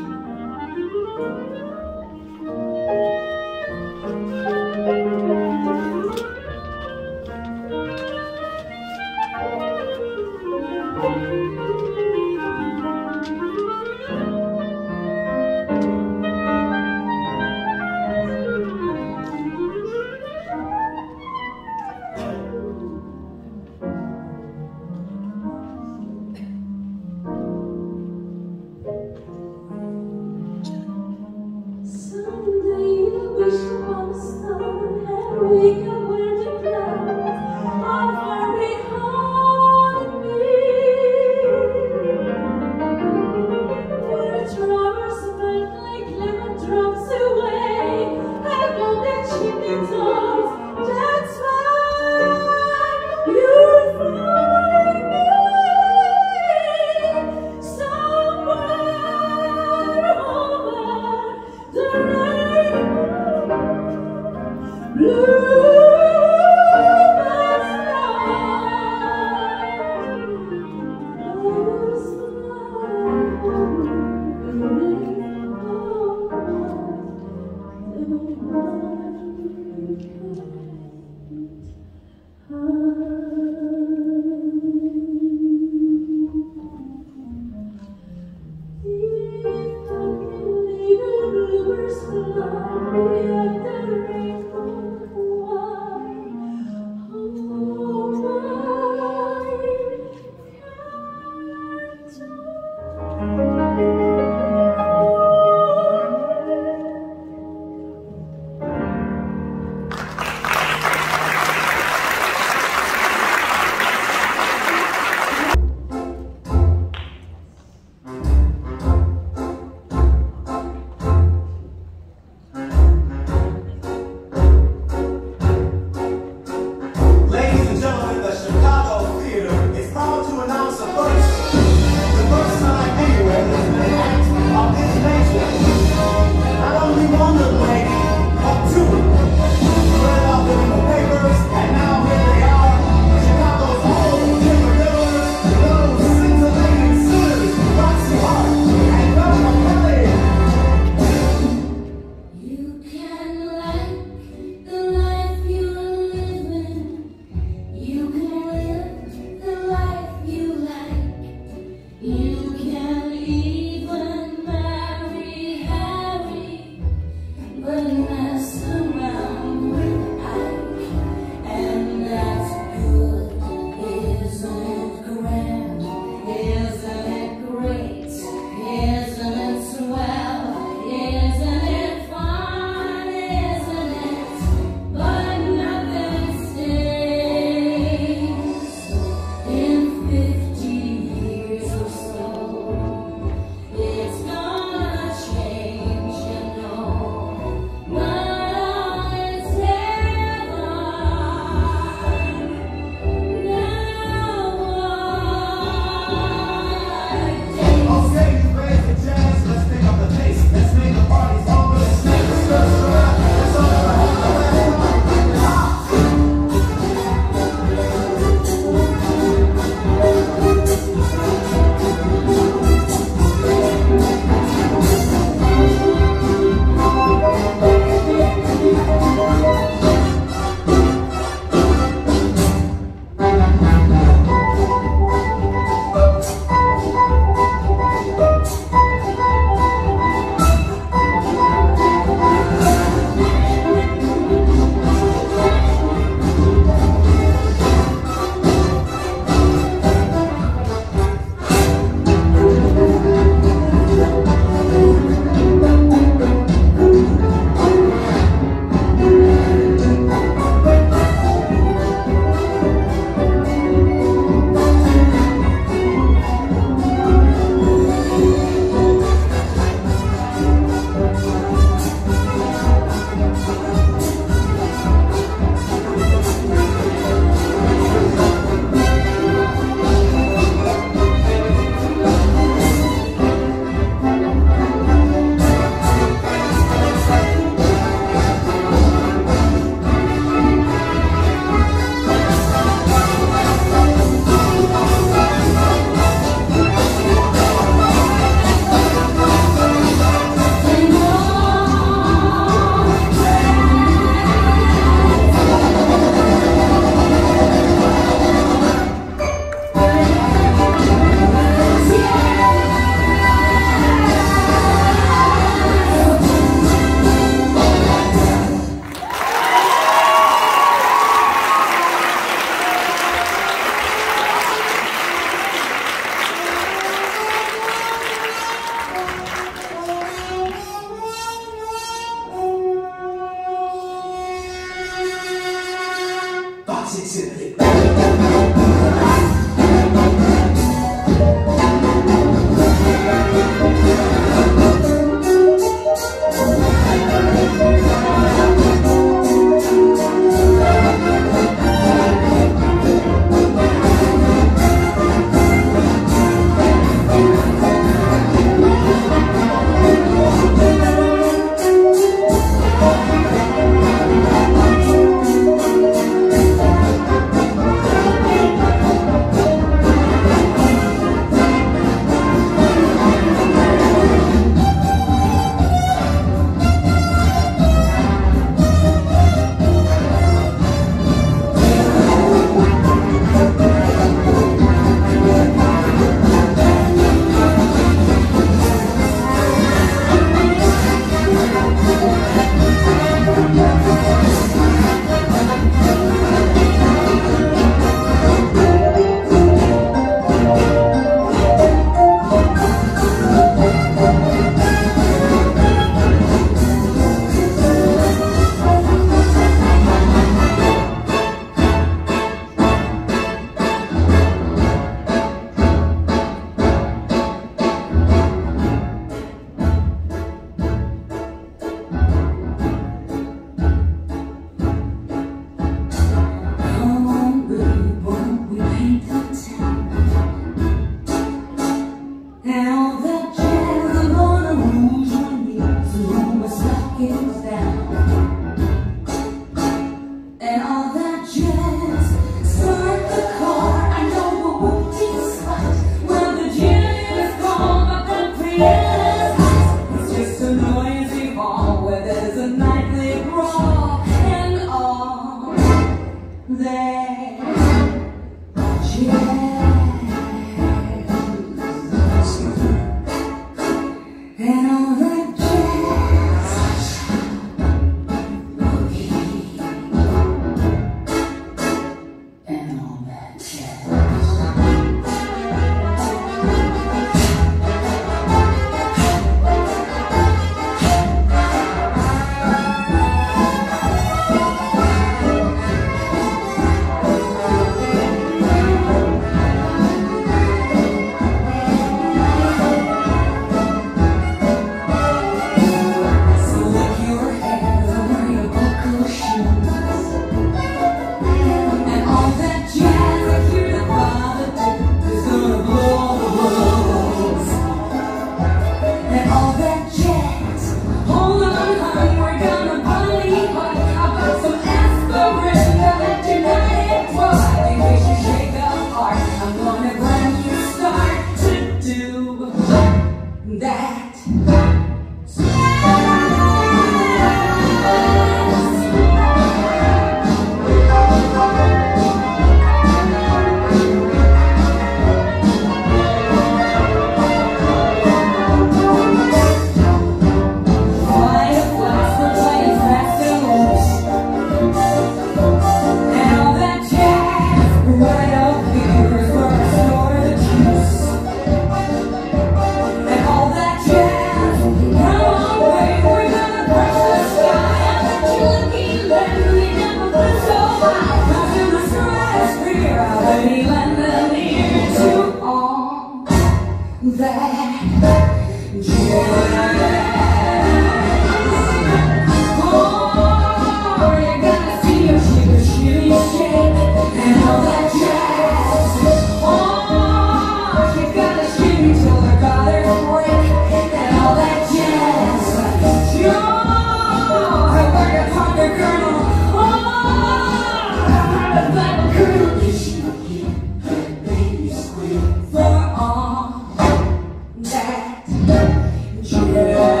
Yeah.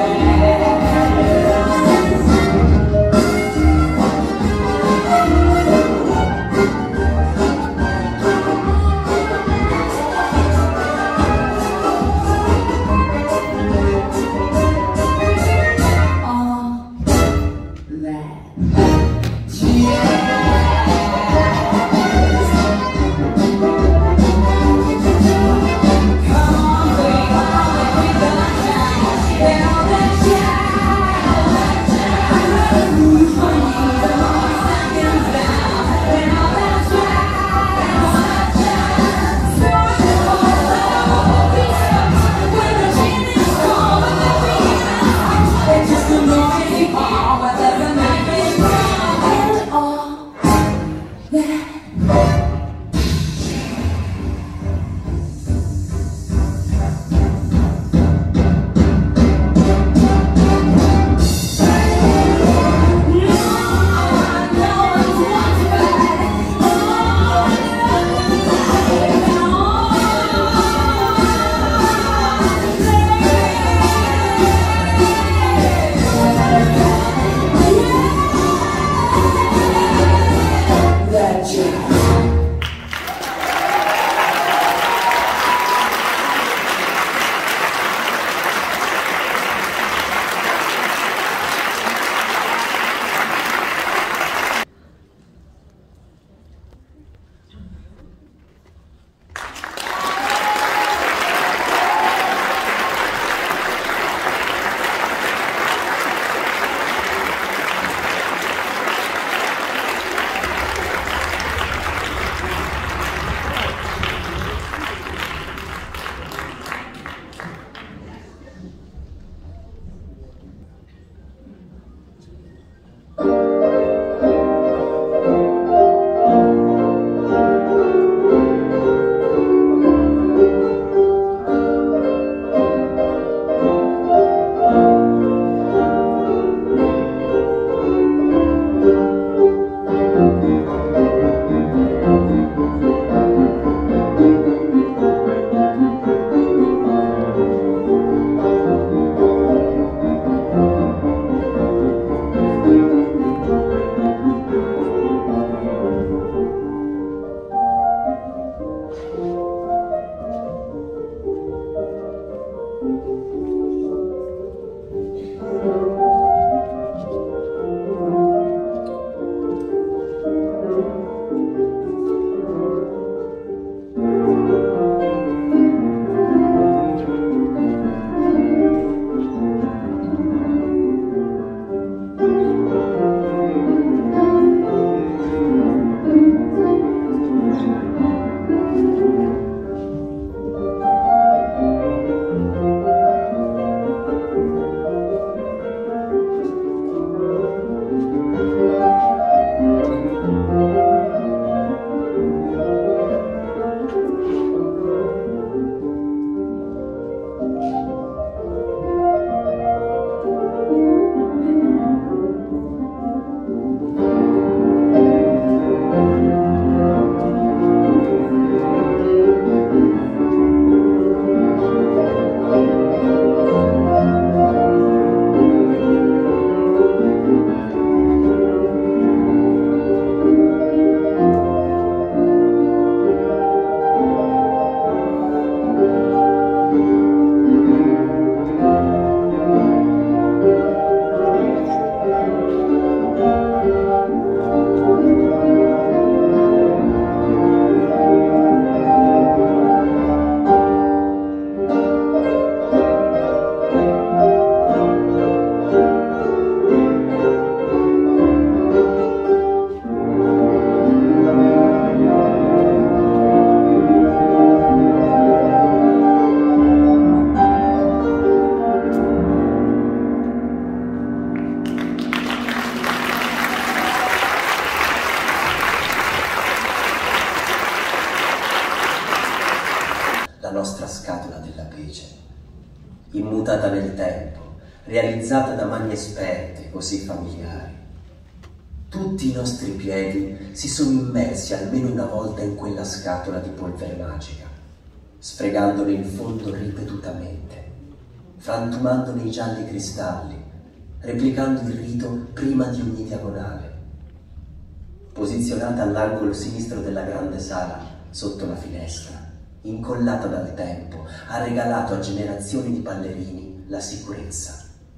scatola della pece, immutata nel tempo, realizzata da mani esperte, così familiari. Tutti i nostri piedi si sono immersi almeno una volta in quella scatola di polvere magica, sfregandone il fondo ripetutamente, frantumandone i gialli cristalli, replicando il rito prima di ogni diagonale. Posizionata all'angolo sinistro della grande sala, sotto la finestra, incollata dal tempo, ha regalato a generazioni di ballerini la sicurezza.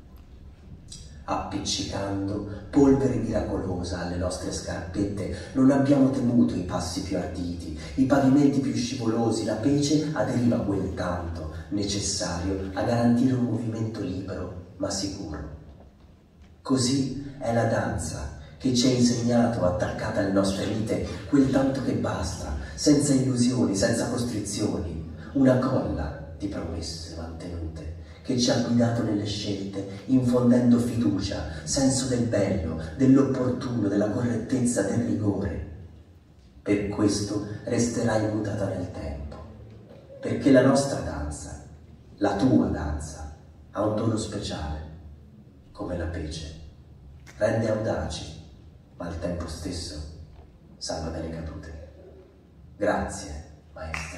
Appiccicando polvere miracolosa alle nostre scarpette, non abbiamo temuto i passi più arditi, i pavimenti più scivolosi, la pece aderiva quel tanto necessario a garantire un movimento libero ma sicuro. Così è la danza che ci ha insegnato, attaccata alle nostre vite, quel tanto che basta, senza illusioni, senza costrizioni, una colla di promesse mantenute, che ci ha guidato nelle scelte, infondendo fiducia, senso del bello, dell'opportuno, della correttezza, del rigore. Per questo resterà immutata nel tempo, perché la nostra danza, la tua danza, ha un dono speciale, come la pece. Rende audaci, ma al tempo stesso salva dalle cadute. Grazie, maestra.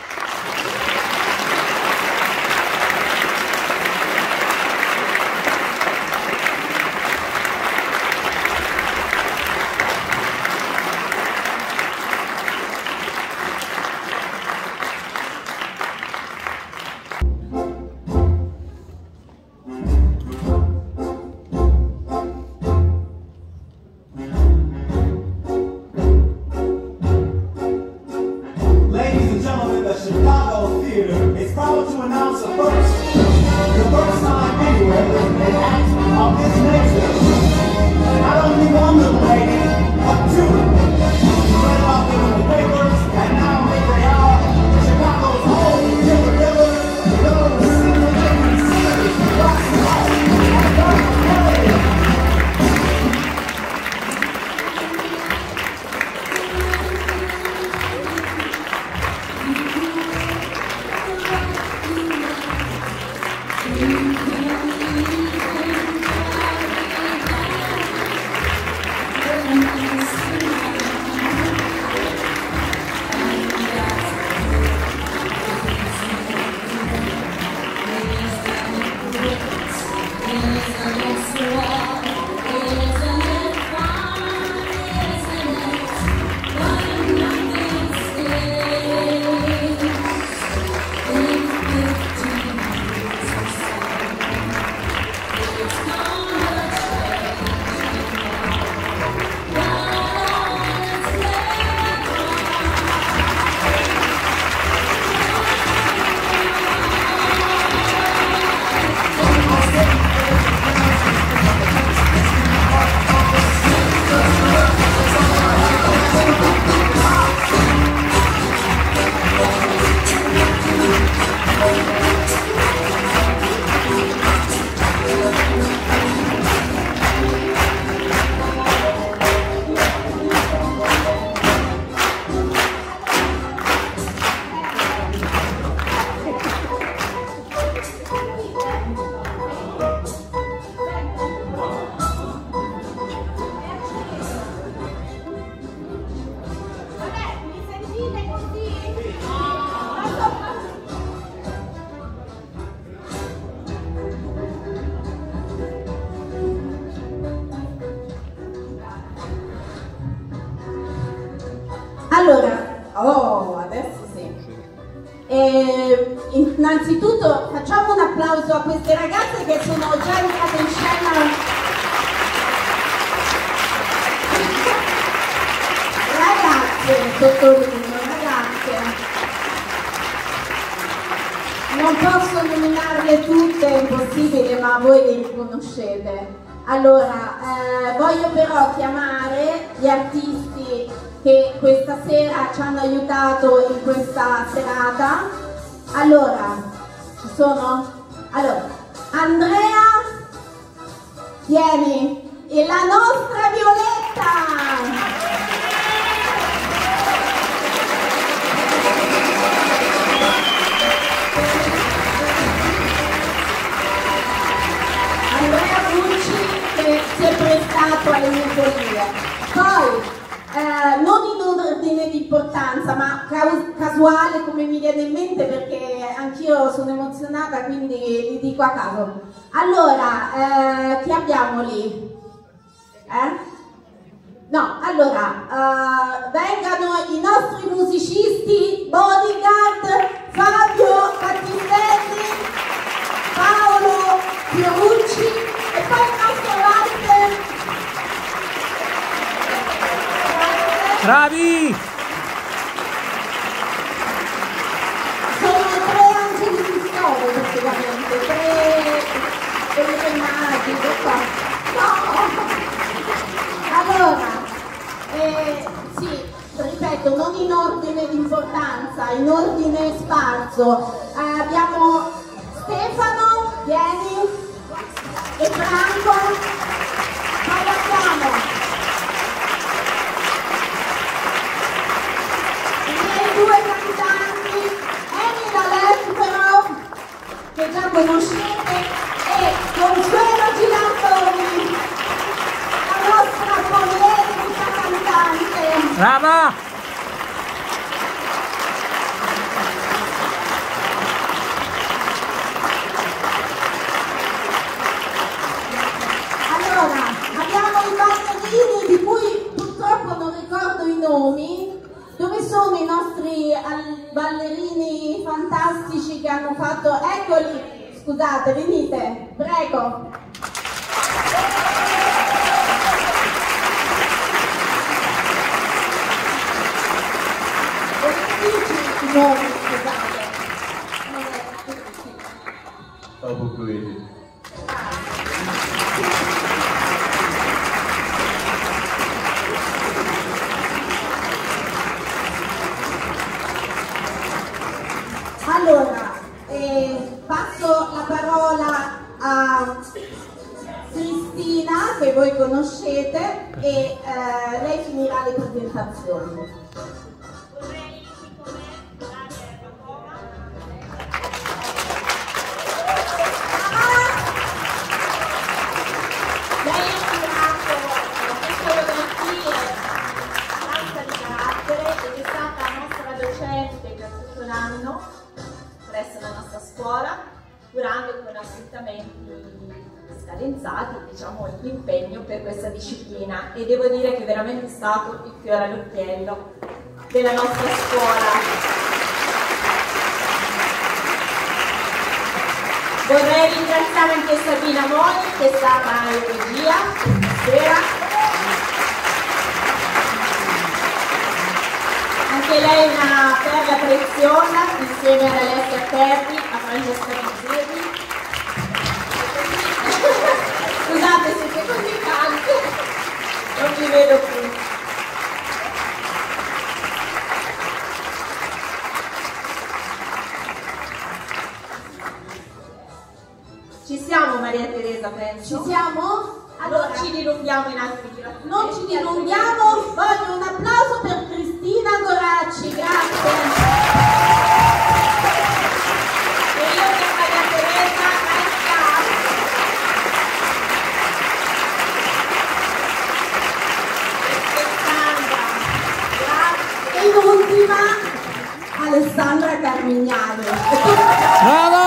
Allora, adesso sì. Innanzitutto facciamo un applauso a queste ragazze che sono già entrate in scena. Ragazze, sottolineo, ragazze. Non posso nominarle tutte, è impossibile, ma voi le riconoscete. Allora, voglio però chiamare gli artisti che questa sera ci hanno aiutato in questa serata. Allora, ci sono? Allora, Andrea, vieni, e la nostra Violetta! alle mie follie. Poi, non in ordine di importanza, ma casuale, come mi viene in mente, perché anch'io sono emozionata, quindi li dico a caso. Allora, chi abbiamo lì? No, allora, vengano i nostri musicisti, bodyguard, Fabio Battistelli, Paolo Fiorucci e poi il nostro Walter. Bravi! Sono 3 angeli di storia praticamente, 3 magiche qua. No! Allora, sì, ripeto, non in ordine di importanza, in ordine sparso. Abbiamo Stefano, vieni, e Franco, poi abbiamo i miei 2 cantanti, Emila Lempero, che già conoscete, e Consuelo Girandoni, la nostra polemica cantante. Brava! Allora, abbiamo i ballerini di cui purtroppo non ricordo i nomi. Dove sono i nostri ballerini fantastici che hanno fatto? Eccoli, scusate, venite, prego. I nomi, scusate. Dopo quelli. Allora, passo la parola a Cristina, che voi conoscete, e lei finirà le presentazioni. Lei ha curato le coreografie, danza di carattere, ed è stata nostra docente per tutto l'anno presso la nostra scuola, curando con appuntamenti scadenzati, diciamo, l'impegno per questa disciplina, e devo dire che è veramente stato il fiore all'occhiello della nostra scuola. Vorrei ringraziare anche Sabina Moni, che è stata in regia stasera. Anche lei una perla preziosa, insieme ad Alessia Terri, a Francesca Pizzirri. Scusate, siete così tanti, non vi vedo più. Ci siamo, Maria Teresa, penso. Ci siamo? Allora, non ci dilunghiamo in altri giratori. Non ci dilunghiamo, voglio un applauso per Cristina Goracci, grazie. E io per Maria Teresa, E in ultima Alessandra Carmignani. Brava!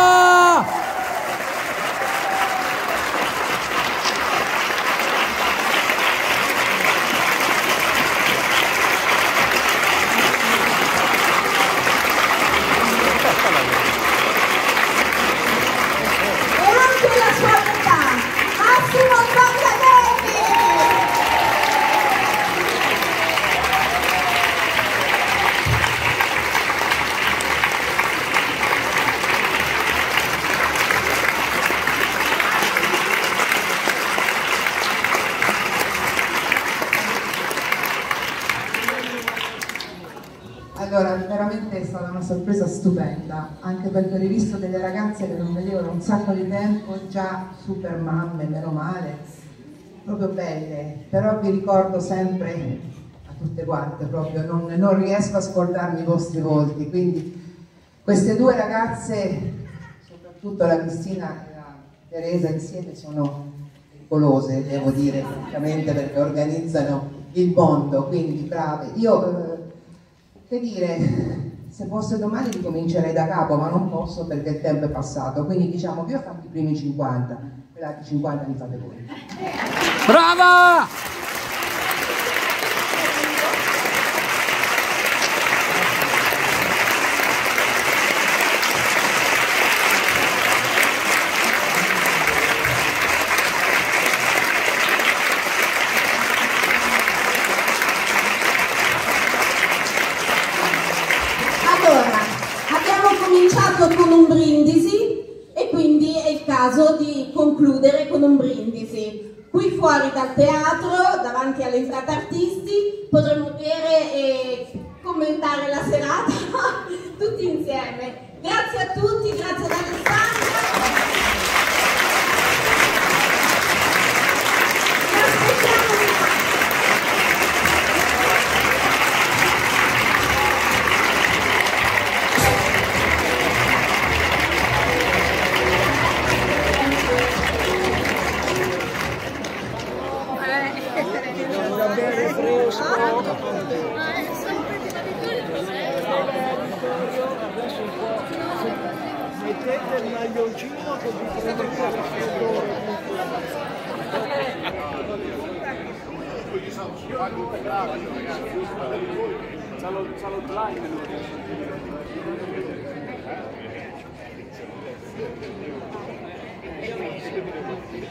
E anche la sua metà, Massimo Zangadelli. Allora, veramente è stata una sorpresa stupenda, anche perché ho rivisto delle ragazze che non vedevo da un sacco di tempo, già super mamme, meno male, proprio belle, però vi ricordo sempre a tutte quante, proprio non riesco a scordarmi i vostri volti, quindi queste 2 ragazze, soprattutto la Cristina e la Teresa insieme, sono pericolose, devo dire, francamente, perché organizzano il mondo, quindi brave. Io, che dire, se fosse domani ricomincerei da capo, ma non posso perché il tempo è passato, quindi diciamo che io ho fatto i primi 50, gli altri 50 li fate voi. Brava! Con un brindisi e quindi è il caso di concludere con un brindisi. Qui fuori dal teatro, davanti all'entrata artisti, potremo bere e commentare la serata tutti insieme. Grazie a tutti, grazie ad Alessandra. Mettete il maglioncino così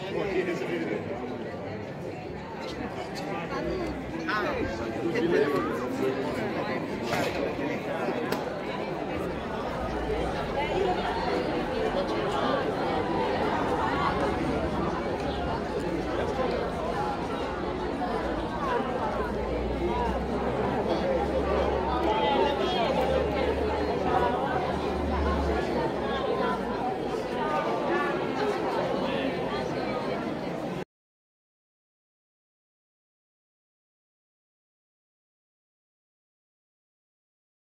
che